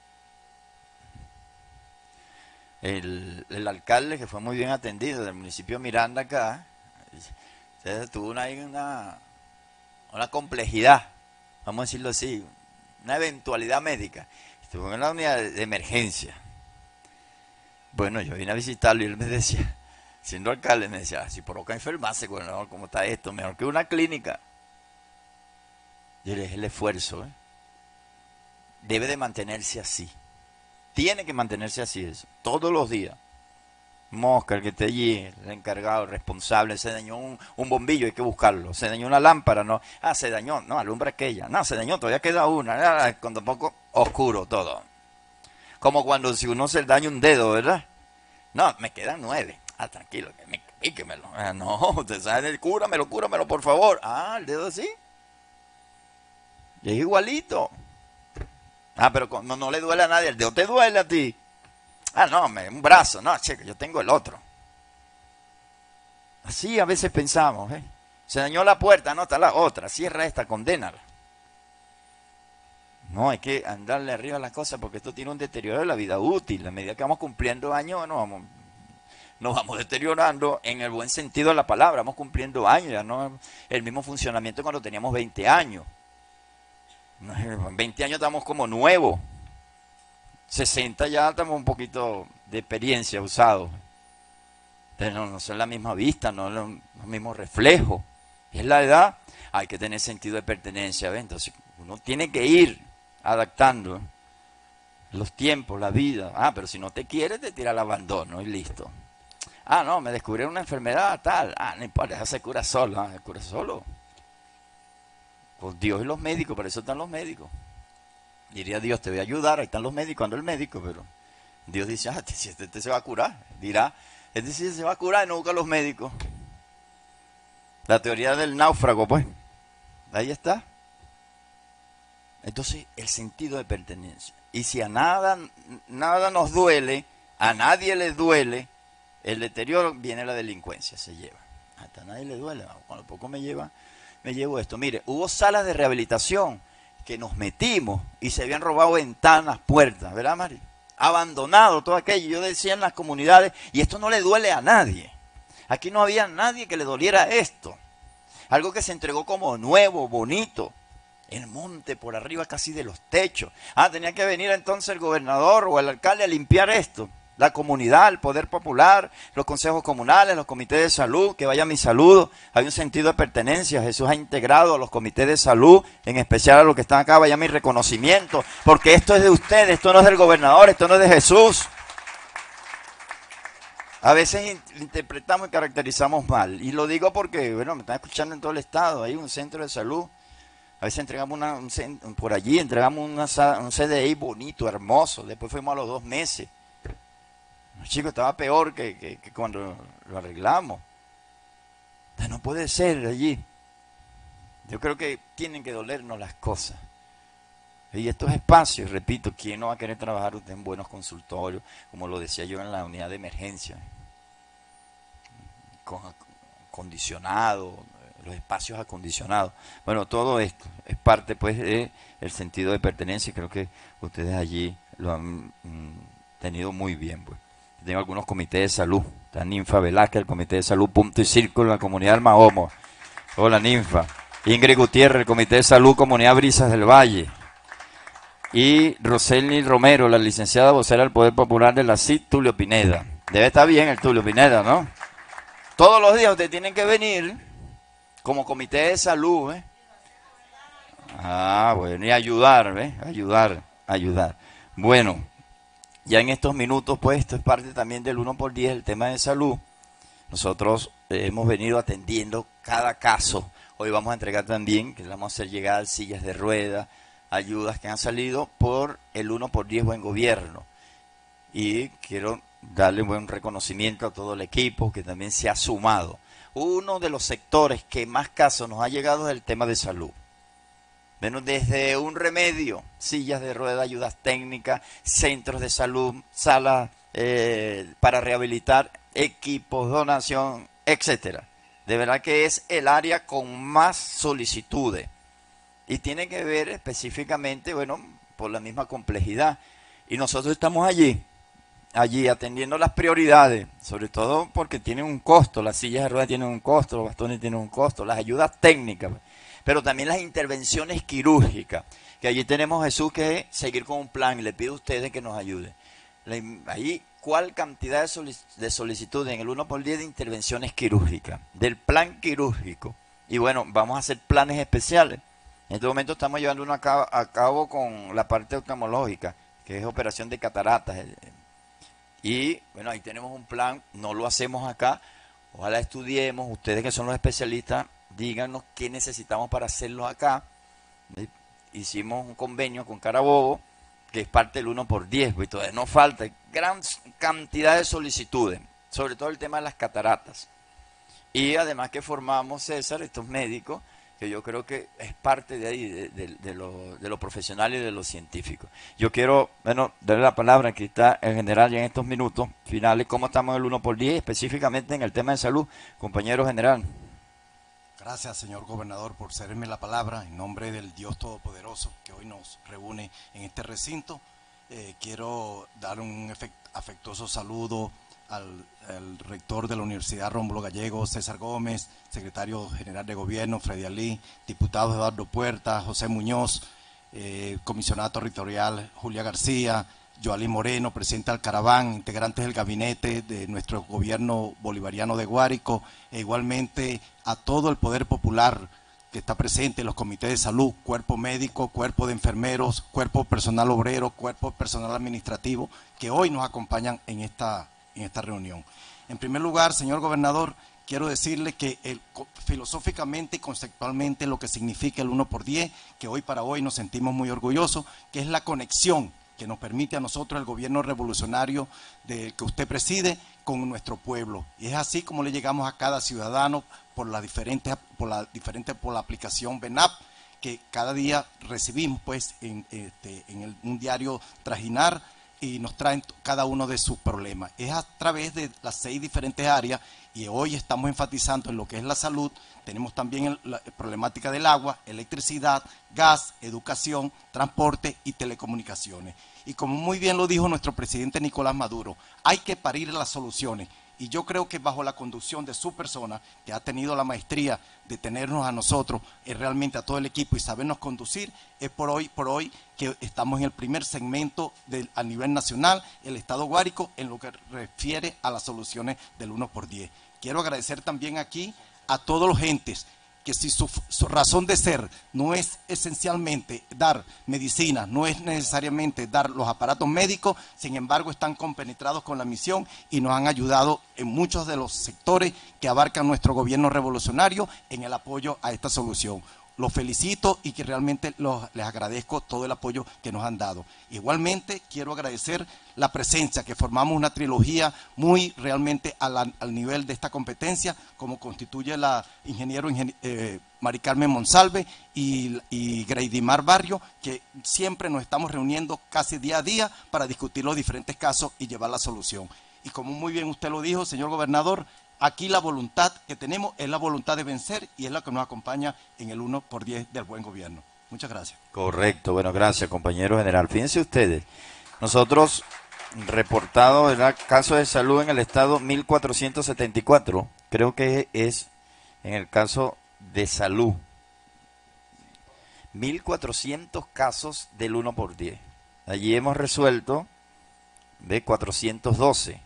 El alcalde, que fue muy bien atendido del municipio de Miranda acá, tuvo una complejidad, vamos a decirlo así, una eventualidad médica. Estuvo en la unidad de emergencia. Bueno, yo vine a visitarlo y él me decía, siendo alcalde, me decía, si provoca enfermarse, bueno, ¿cómo está esto? Mejor que una clínica. Yo le dije, el esfuerzo, debe de mantenerse así. Tiene que mantenerse así, eso, todos los días. Mosca, el que esté allí, el encargado, el responsable, se dañó un bombillo, hay que buscarlo. Se dañó una lámpara, no. Ah, se dañó, no, alumbra aquella. No, se dañó, todavía queda una. Cuando poco, oscuro todo. Como cuando si uno se daña un dedo, ¿verdad? No, me quedan 9. Ah, tranquilo, píquemelo. Ah, no, usted sabe, cúramelo, por favor. Ah, el dedo así. Y es igualito. Ah, pero no le duele a nadie, el dedo te duele a ti. Ah, no, un brazo, no, checa, yo tengo el otro. Así a veces pensamos, Se dañó la puerta, no, está la otra, cierra esta, condénala. No, hay que andarle arriba a las cosas porque esto tiene un deterioro de la vida útil. A medida que vamos cumpliendo años, nos vamos deteriorando en el buen sentido de la palabra, vamos cumpliendo años, ya no el mismo funcionamiento cuando teníamos 20 años. En 20 años estamos como nuevos. 60 ya estamos un poquito de experiencia usados. Pero no son la misma vista, no los mismos reflejos. Es la edad, hay que tener sentido de pertenencia. ¿Ves? Entonces uno tiene que ir adaptando los tiempos, la vida. Ah, pero si no te quieres, te tira al abandono y listo. Ah, no, me descubrieron una enfermedad tal. Ah, no importa, se cura solo. Ah, se cura solo. Pues Dios y los médicos, para eso están los médicos. Diría Dios, te voy a ayudar, ahí están los médicos, ando el médico, pero Dios dice, este se va a curar. Dirá, sí se va a curar y no busca a los médicos. La teoría del náufrago, pues. Ahí está. Entonces, el sentido de pertenencia. Y si a nada nos duele, a nadie le duele, el deterioro viene la delincuencia, se lleva. Hasta a nadie le duele, cuando poco me llevo esto. Mire, hubo salas de rehabilitación que nos metimos y se habían robado ventanas, puertas, ¿verdad, Mari? Abandonado todo aquello. Yo decía en las comunidades, y esto no le duele a nadie. Aquí no había nadie que le doliera esto. Algo que se entregó como nuevo, bonito. El monte por arriba casi de los techos. Ah, tenía que venir entonces el gobernador o el alcalde a limpiar esto. La comunidad, el poder popular, los consejos comunales, los comités de salud, que vaya mi saludo. Hay un sentido de pertenencia. Jesús ha integrado a los comités de salud, en especial a los que están acá, vaya mi reconocimiento. Porque esto es de ustedes, esto no es del gobernador, esto no es de Jesús. A veces interpretamos y caracterizamos mal. Y lo digo porque, bueno, me están escuchando en todo el estado. Hay un centro de salud A veces entregamos por allí entregamos un CDI bonito, hermoso. Después fuimos a los 2 meses. Chicos, estaba peor que cuando lo arreglamos. No puede ser allí. Yo creo que tienen que dolernos las cosas. Y estos espacios, repito, ¿quién no va a querer trabajar usted en buenos consultorios? Como lo decía yo en la unidad de emergencia. Con acondicionado, los espacios acondicionados. Bueno, todo esto es parte pues del sentido de pertenencia y creo que ustedes allí lo han tenido muy bien. Pues. Tengo algunos comités de salud. Está Ninfa Velázquez, el Comité de Salud Punto y Círculo, la Comunidad del Mahomo. Hola, Ninfa. Ingrid Gutiérrez, el Comité de Salud Comunidad Brisas del Valle. Y Roseli Romero, la licenciada vocera del Poder Popular de la CID, Tulio Pineda. Debe estar bien el Tulio Pineda, ¿no? Todos los días ustedes tienen que venir como Comité de Salud, ¿eh? Ah, bueno, y ayudar, ¿ves? Ayudar. Bueno, ya en estos minutos, pues, esto es parte también del 1x10, el tema de salud. Nosotros hemos venido atendiendo cada caso. Hoy vamos a entregar también, que le vamos a hacer llegar sillas de ruedas, ayudas que han salido por el 1x10 Buen Gobierno. Y quiero darle buen reconocimiento a todo el equipo que también se ha sumado. Uno de los sectores que más casos nos ha llegado es el tema de salud. Bueno, desde un remedio, sillas de ruedas, ayudas técnicas, centros de salud, salas para rehabilitar, equipos, donación, etcétera. De verdad que es el área con más solicitudes. Y tiene que ver específicamente, bueno, por la misma complejidad. Y nosotros estamos allí atendiendo las prioridades, sobre todo porque tienen un costo, las sillas de ruedas tienen un costo, los bastones tienen un costo, las ayudas técnicas, pero también las intervenciones quirúrgicas, que allí tenemos, Jesús, que seguir con un plan, y le pido a ustedes que nos ayuden. Ahí, ¿cuál cantidad de solicitudes en el 1x10 de intervenciones quirúrgicas? Del plan quirúrgico. Y bueno, vamos a hacer planes especiales. En este momento estamos llevando uno a cabo con la parte oftalmológica, que es operación de cataratas. Y bueno, ahí tenemos un plan, no lo hacemos acá, ojalá estudiemos, ustedes que son los especialistas, díganos qué necesitamos para hacerlo acá. Hicimos un convenio con Carabobo, que es parte del 1x10, pues todavía nos falta gran cantidad de solicitudes, sobre todo el tema de las cataratas. Y además que formamos, César, estos médicos, que yo creo que es parte de ahí, de lo profesional y de lo científico. Yo quiero, bueno, darle la palabra, aquí está el general ya en estos minutos finales, cómo estamos en el 1x10, específicamente en el tema de salud. Compañero general. Gracias, señor gobernador, por cederme la palabra. En nombre del Dios Todopoderoso que hoy nos reúne en este recinto, quiero dar un afectuoso saludo al rector de la Universidad Rómulo Gallegos, César Gómez, secretario general de gobierno, Freddy Alí, diputados Eduardo Puerta, José Muñoz, comisionada territorial Julia García, Joalí Moreno, presidente del Caraván, integrantes del gabinete de nuestro gobierno bolivariano de Guárico, e igualmente a todo el poder popular que está presente, los comités de salud, cuerpo médico, cuerpo de enfermeros, cuerpo personal obrero, cuerpo personal administrativo, que hoy nos acompañan en esta reunión. En primer lugar, señor gobernador, quiero decirle que filosóficamente y conceptualmente lo que significa el 1x10, que hoy para hoy nos sentimos muy orgullosos, que es la conexión que nos permite a nosotros el gobierno revolucionario que usted preside con nuestro pueblo. Y es así como le llegamos a cada ciudadano por la aplicación BENAP, que cada día recibimos pues en un diario Trajinar, y nos traen cada uno de sus problemas. Es a través de las 6 diferentes áreas, y hoy estamos enfatizando en lo que es la salud. Tenemos también la problemática del agua, electricidad, gas, educación, transporte y telecomunicaciones. Y como muy bien lo dijo nuestro presidente Nicolás Maduro, hay que parir las soluciones. Y yo creo que bajo la conducción de su persona, que ha tenido la maestría de tenernos a nosotros, realmente a todo el equipo y sabernos conducir, es por hoy que estamos en el primer segmento a nivel nacional, el Estado Guárico, en lo que refiere a las soluciones del 1x10. Quiero agradecer también aquí a todos los entes que si su razón de ser no es esencialmente dar medicina, no es necesariamente dar los aparatos médicos, sin embargo están compenetrados con la misión y nos han ayudado en muchos de los sectores que abarcan nuestro gobierno revolucionario en el apoyo a esta solución. los felicito y que realmente les agradezco todo el apoyo que nos han dado. Igualmente quiero agradecer la presencia, que formamos una trilogía muy realmente al nivel de esta competencia, como constituye la ingeniero Mari Carmen Monsalve y Greidimar Barrio, que siempre nos estamos reuniendo casi día a día para discutir los diferentes casos y llevar la solución. Y como muy bien usted lo dijo, señor gobernador, aquí la voluntad que tenemos es la voluntad de vencer y es la que nos acompaña en el 1×10 del buen gobierno. Muchas gracias. Correcto, bueno, gracias, compañero general. Fíjense ustedes, nosotros reportado el caso de salud en el estado 1474, creo que es en el caso de salud, 1400 casos del 1×10. Allí hemos resuelto de 412.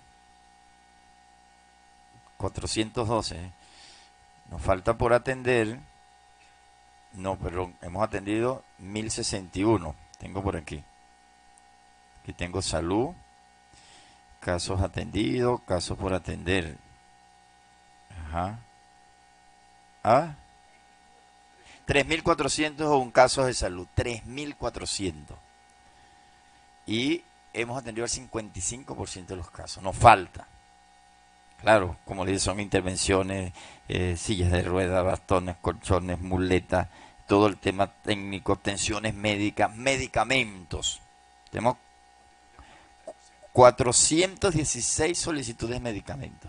Nos falta por atender, no, perdón, hemos atendido 1061, tengo por aquí. Aquí tengo salud, casos atendidos, casos por atender. Ajá. 3.401 casos de salud, 3.400. Y hemos atendido el 55% de los casos, nos falta. Claro, como les dije, son intervenciones, sillas de ruedas, bastones, colchones, muletas, todo el tema técnico, atenciones médicas, medicamentos. Tenemos 416 solicitudes de medicamentos.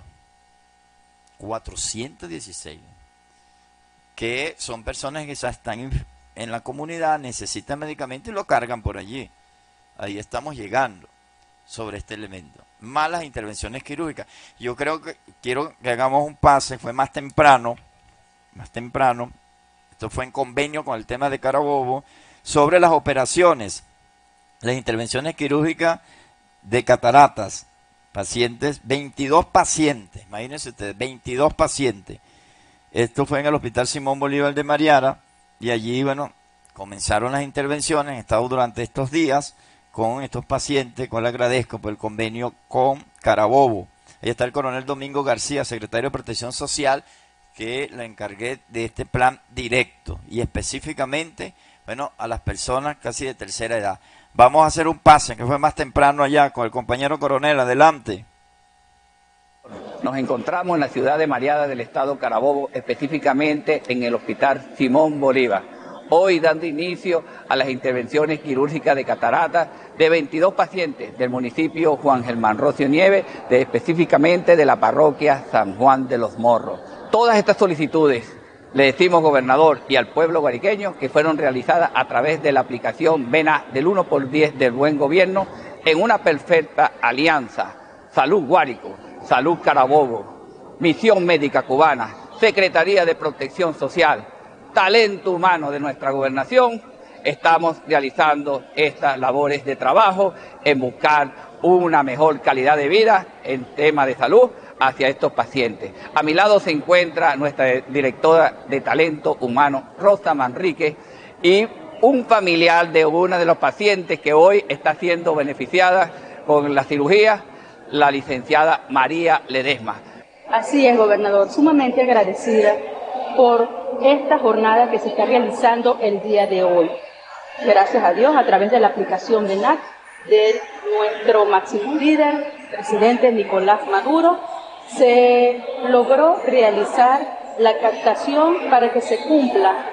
416. Que son personas que quizás están en la comunidad, necesitan medicamentos y lo cargan por allí. Ahí estamos llegando sobre este elemento. Malas intervenciones quirúrgicas. Yo creo que quiero que hagamos un pase, fue más temprano, esto fue en convenio con el tema de Carabobo, sobre las operaciones, las intervenciones quirúrgicas de cataratas, pacientes, 22 pacientes, imagínense ustedes, 22 pacientes. Esto fue en el Hospital Simón Bolívar de Mariara, y allí, bueno, comenzaron las intervenciones, he estado durante estos días con estos pacientes, cual agradezco por el convenio con Carabobo. Ahí está el coronel Domingo García, secretario de Protección Social, que le encargué de este plan directo y específicamente, bueno, a las personas casi de tercera edad. Vamos a hacer un pase, que fue más temprano allá, con el compañero coronel. Adelante. Nos encontramos en la ciudad de Mariara del estado Carabobo, específicamente en el Hospital Simón Bolívar. Hoy dando inicio a las intervenciones quirúrgicas de cataratas de 22 pacientes del municipio Juan Germán Rocio Nieves, específicamente de la parroquia San Juan de los Morros. Todas estas solicitudes, le decimos, gobernador, y al pueblo guariqueño, que fueron realizadas a través de la aplicación VENA del 1×10 del buen gobierno, en una perfecta alianza. Salud Guárico, Salud Carabobo, Misión Médica Cubana, Secretaría de Protección Social, talento humano de nuestra gobernación, estamos realizando estas labores de trabajo en buscar una mejor calidad de vida en tema de salud hacia estos pacientes. A mi lado se encuentra nuestra directora de talento humano, Rosa Manrique, y un familiar de una de los pacientes que hoy está siendo beneficiada con la cirugía, la licenciada María Ledesma. Así es, gobernador, sumamente agradecida por esta jornada que se está realizando el día de hoy. Gracias a Dios, a través de la aplicación de NAC de nuestro máximo líder, presidente Nicolás Maduro, se logró realizar la captación para que se cumpla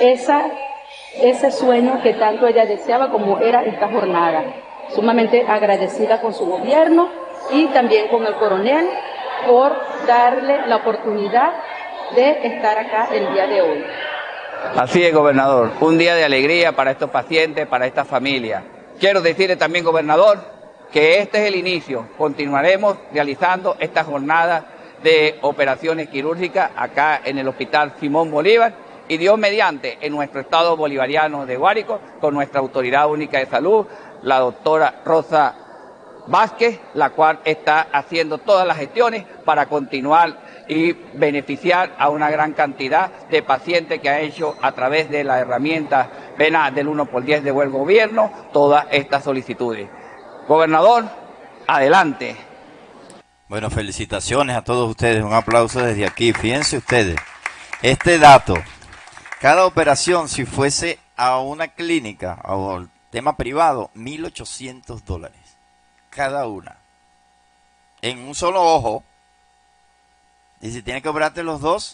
ese sueño que tanto ella deseaba como era esta jornada. Sumamente agradecida con su gobierno y también con el coronel por darle la oportunidad de estar acá el día de hoy. Así es, gobernador, un día de alegría para estos pacientes, para esta familia. Quiero decirle también, gobernador, que este es el inicio. Continuaremos realizando esta jornada de operaciones quirúrgicas acá en el Hospital Simón Bolívar y Dios mediante en nuestro estado bolivariano de Guárico con nuestra Autoridad Única de Salud, la doctora Rosa Vázquez, la cual está haciendo todas las gestiones para continuar y beneficiar a una gran cantidad de pacientes que ha hecho a través de la herramienta VENA del 1×10 de buen gobierno todas estas solicitudes. Gobernador, adelante. Bueno, felicitaciones a todos ustedes, un aplauso desde aquí. Fíjense ustedes, este dato Cada operación, si fuese a una clínica o al tema privado, $1,800. Cada una. En un solo ojo. Y si tiene que operarte los dos,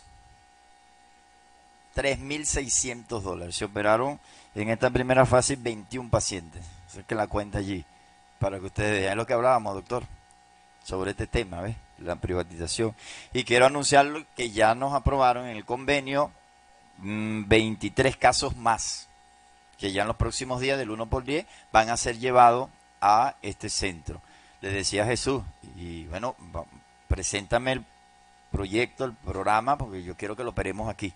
$3,600. Se operaron en esta primera fase 21 pacientes. Esa es que la cuenta allí, para que ustedes vean. Es lo que hablábamos, doctor, sobre este tema, ¿ves? La privatización. Y quiero anunciarlo que ya nos aprobaron en el convenio 23 casos más, que ya en los próximos días, del 1x10, van a ser llevados a este centro. Le decía Jesús, y bueno, preséntame el proyecto, el programa, porque yo quiero que lo operemos aquí,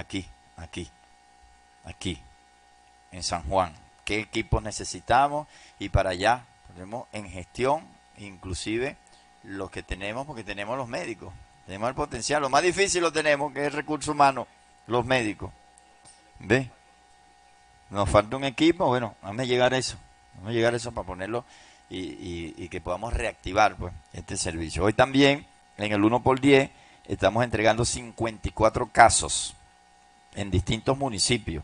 en San Juan. ¿Qué equipos necesitamos? Y para allá tenemos en gestión, inclusive los que tenemos, porque tenemos los médicos, tenemos el potencial. Lo más difícil lo tenemos, que es el recurso humano, los médicos. ¿Ve? Nos falta un equipo, bueno, hazme llegar eso para ponerlo y que podamos reactivar pues este servicio. Hoy también, en el 1x10, estamos entregando 54 casos en distintos municipios.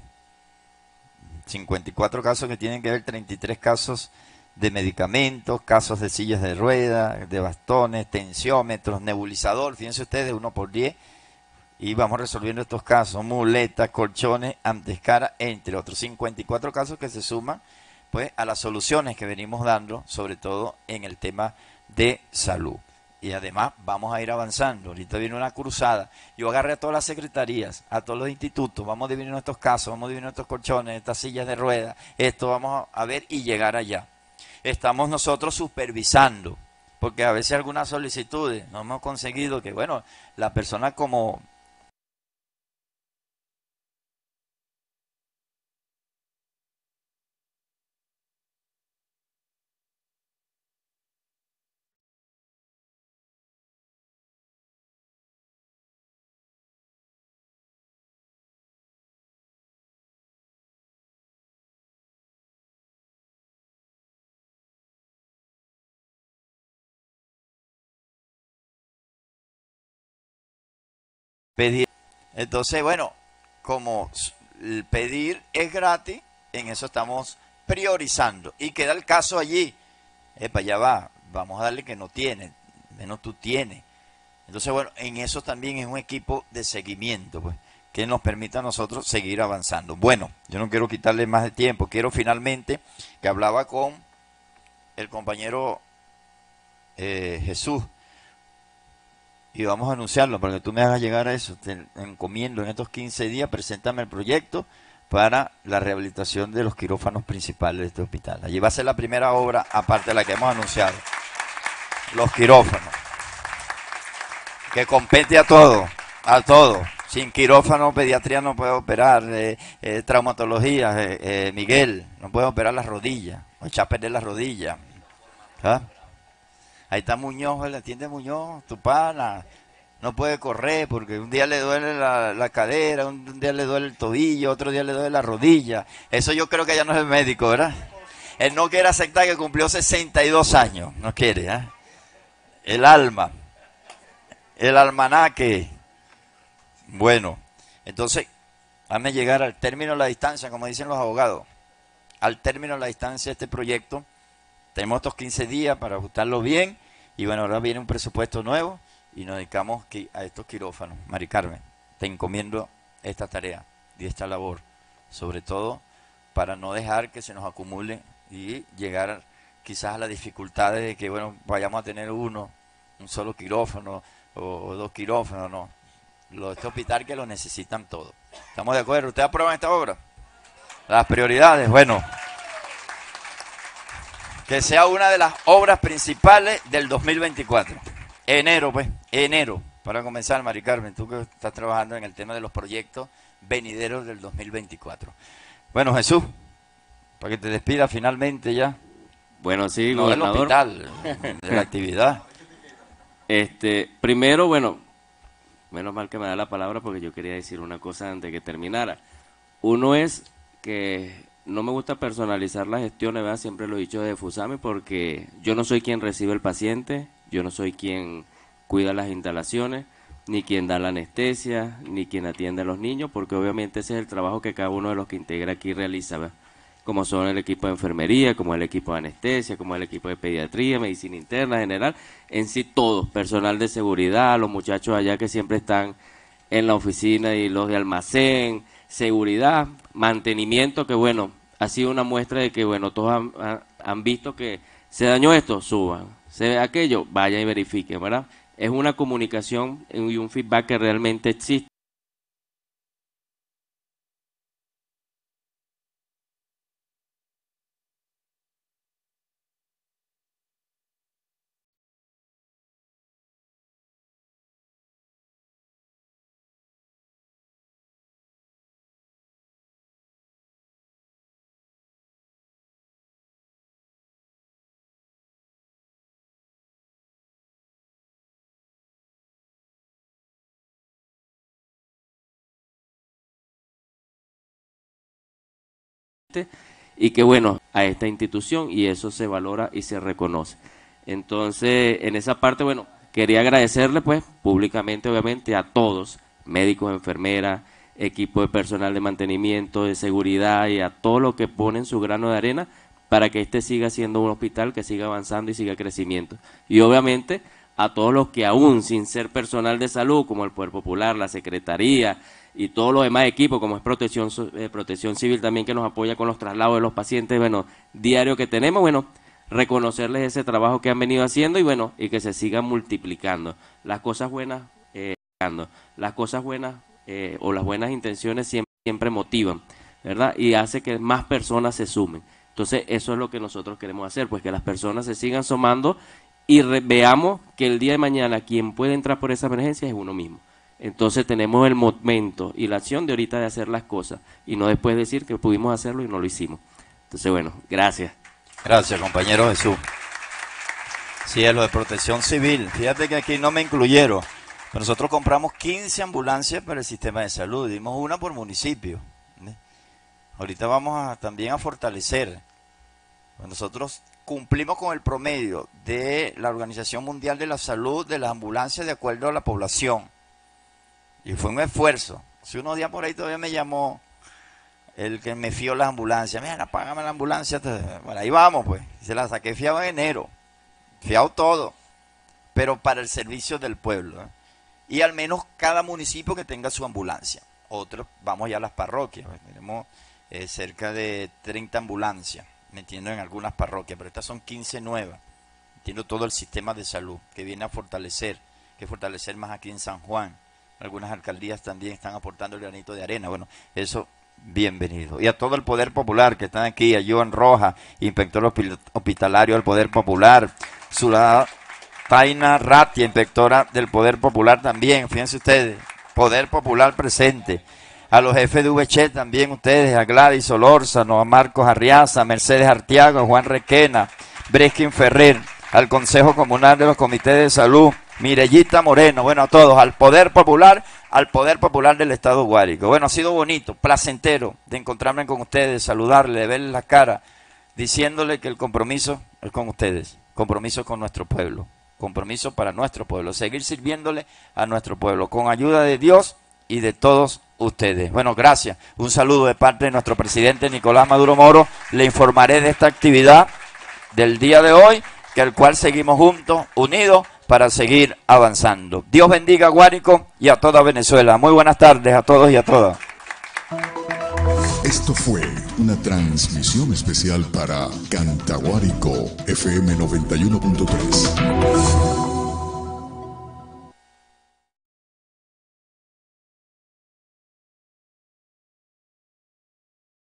54 casos que tienen que ver, 33 casos de medicamentos, casos de sillas de ruedas, de bastones, tensiómetros, nebulizador, fíjense ustedes, 1x10, y vamos resolviendo estos casos, muletas, colchones, antescara, entre otros. 54 casos que se suman pues a las soluciones que venimos dando, sobre todo en el tema de salud. Y además vamos a ir avanzando. Ahorita viene una cruzada. Yo agarré a todas las secretarías, a todos los institutos, vamos dividiendo estos casos, vamos dividiendo estos colchones, estas sillas de ruedas, esto vamos a ver y llegar allá. Estamos nosotros supervisando, porque a veces algunas solicitudes no hemos conseguido que, bueno, la persona como... pedir. Entonces, bueno, como el pedir es gratis, en eso estamos priorizando. Y queda el caso allí. Ya va, vamos a darle que no tiene, menos tú tienes. Entonces, bueno, en eso también es un equipo de seguimiento, pues, que nos permita a nosotros seguir avanzando. Bueno, yo no quiero quitarle más de tiempo. Quiero finalmente, que hablaba con el compañero Jesús, y vamos a anunciarlo para que tú me hagas llegar a eso. Te encomiendo en estos 15 días, preséntame el proyecto para la rehabilitación de los quirófanos principales de este hospital. Allí va a ser la primera obra, aparte de la que hemos anunciado. Los quirófanos. Que compete a todo, a todo. Sin quirófano, pediatría no puede operar, traumatología, Miguel, no puede operar las rodillas, o echar a perder las rodillas. ¿Ah? Ahí está Muñoz, le atiende Muñoz, tu pana. No puede correr porque un día le duele la cadera, un día le duele el tobillo, otro día le duele la rodilla. Eso yo creo que ya no es el médico, ¿verdad? Él no quiere aceptar que cumplió 62 años. No quiere, ¿eh? El alma. El almanaque. Bueno, entonces, hazme llegar al término de la distancia, como dicen los abogados. Al término de la distancia de este proyecto, tenemos estos 15 días para ajustarlo bien. Y bueno, ahora viene un presupuesto nuevo y nos dedicamos a estos quirófanos. Mari Carmen, te encomiendo esta tarea y esta labor, sobre todo para no dejar que se nos acumule y llegar quizás a las dificultades de que, bueno, vayamos a tener un solo quirófano o 2 quirófanos, no. Este hospital que lo necesitan todos. ¿Estamos de acuerdo? ¿Ustedes aprueban esta obra? Las prioridades, bueno, que sea una de las obras principales del 2024. Enero, para comenzar, Mari Carmen, tú que estás trabajando en el tema de los proyectos venideros del 2024. Bueno, Jesús, para que te despidas finalmente ya. Bueno, sí, no del gobernador. hospital, de la actividad. Primero, bueno, menos mal que me da la palabra porque yo quería decir una cosa antes de que terminara. Uno es que no me gusta personalizar las gestiones, ¿verdad? Siempre lo he dicho de Fusami, porque yo no soy quien recibe el paciente, yo no soy quien cuida las instalaciones, ni quien da la anestesia, ni quien atiende a los niños, porque obviamente ese es el trabajo que cada uno de los que integra aquí realiza, ¿verdad? Como son el equipo de enfermería, como el equipo de anestesia, como el equipo de pediatría, medicina interna, general, en sí todo, personal de seguridad, los muchachos allá que siempre están en la oficina y los de almacén, seguridad, mantenimiento, que bueno, ha sido una muestra de que bueno, todos han visto que se dañó esto, suban, se ve aquello, vayan y verifiquen, ¿verdad? Es una comunicación y un feedback que realmente existe. Y que bueno, a esta institución, y eso se valora y se reconoce. Entonces, en esa parte, bueno, quería agradecerle pues públicamente, obviamente, a todos, médicos, enfermeras, equipo de personal de mantenimiento, de seguridad y a todos los que ponen su grano de arena para que este siga siendo un hospital que siga avanzando y siga crecimiento. Y obviamente a todos los que aún sin ser personal de salud, como el Poder Popular, la Secretaría y todos los demás equipos, como es Protección Civil también, que nos apoya con los traslados de los pacientes, bueno, diario que tenemos, bueno, reconocerles ese trabajo que han venido haciendo y bueno, y que se sigan multiplicando. Las cosas buenas, o las buenas intenciones siempre motivan, ¿verdad? Y hace que más personas se sumen. Entonces, eso es lo que nosotros queremos hacer, pues que las personas se sigan sumando y veamos que el día de mañana quien puede entrar por esa emergencia es uno mismo. Entonces tenemos el momento y la acción de ahorita de hacer las cosas y no después decir que pudimos hacerlo y no lo hicimos. Entonces, bueno, gracias. Gracias, compañero Jesús. Sí, es lo de Protección Civil. Fíjate que aquí no me incluyeron. Nosotros compramos 15 ambulancias para el sistema de salud. Dimos una por municipio. Ahorita vamos también a fortalecer. Nosotros cumplimos con el promedio de la Organización Mundial de la Salud de las ambulancias de acuerdo a la población. Y fue un esfuerzo. Hace unos días por ahí todavía me llamó el que me fió las ambulancias. Mira, págame la ambulancia. Bueno, ahí vamos, pues. Se la saqué fiado en enero. Fiado todo. Pero para el servicio del pueblo. Y al menos cada municipio que tenga su ambulancia. Otros, vamos ya a las parroquias. Pues. Tenemos cerca de 30 ambulancias, me entiendo, en algunas parroquias. Pero estas son 15 nuevas. Entiendo todo el sistema de salud que viene a fortalecer. Que fortalecer más aquí en San Juan. Algunas alcaldías también están aportando el granito de arena. Bueno, eso, bienvenido. Y a todo el Poder Popular que están aquí, a Joan Rojas, inspector hospitalario del Poder Popular, Taina Ratia, inspectora del Poder Popular también, fíjense ustedes, Poder Popular presente. A los jefes de VC también ustedes, a Gladys Solórzano, a Marcos Arriaza, a Mercedes Artiago, a Juan Requena, Breskin Ferrer, al Consejo Comunal de los Comités de Salud, Mirellita Moreno, bueno, a todos, al Poder Popular del Estado Guárico. Bueno, ha sido bonito, placentero de encontrarme con ustedes, de saludarles, de verles la cara, diciéndole que el compromiso es con ustedes, compromiso con nuestro pueblo, compromiso para nuestro pueblo, seguir sirviéndole a nuestro pueblo, con ayuda de Dios y de todos ustedes. Bueno, gracias. Un saludo de parte de nuestro presidente Nicolás Maduro Moro. Le informaré de esta actividad del día de hoy, que al cual seguimos juntos, unidos, para seguir avanzando. Dios bendiga a Guárico y a toda Venezuela. Muy buenas tardes a todos y a todas. Esto fue una transmisión especial para Cantaguárico FM 91.3.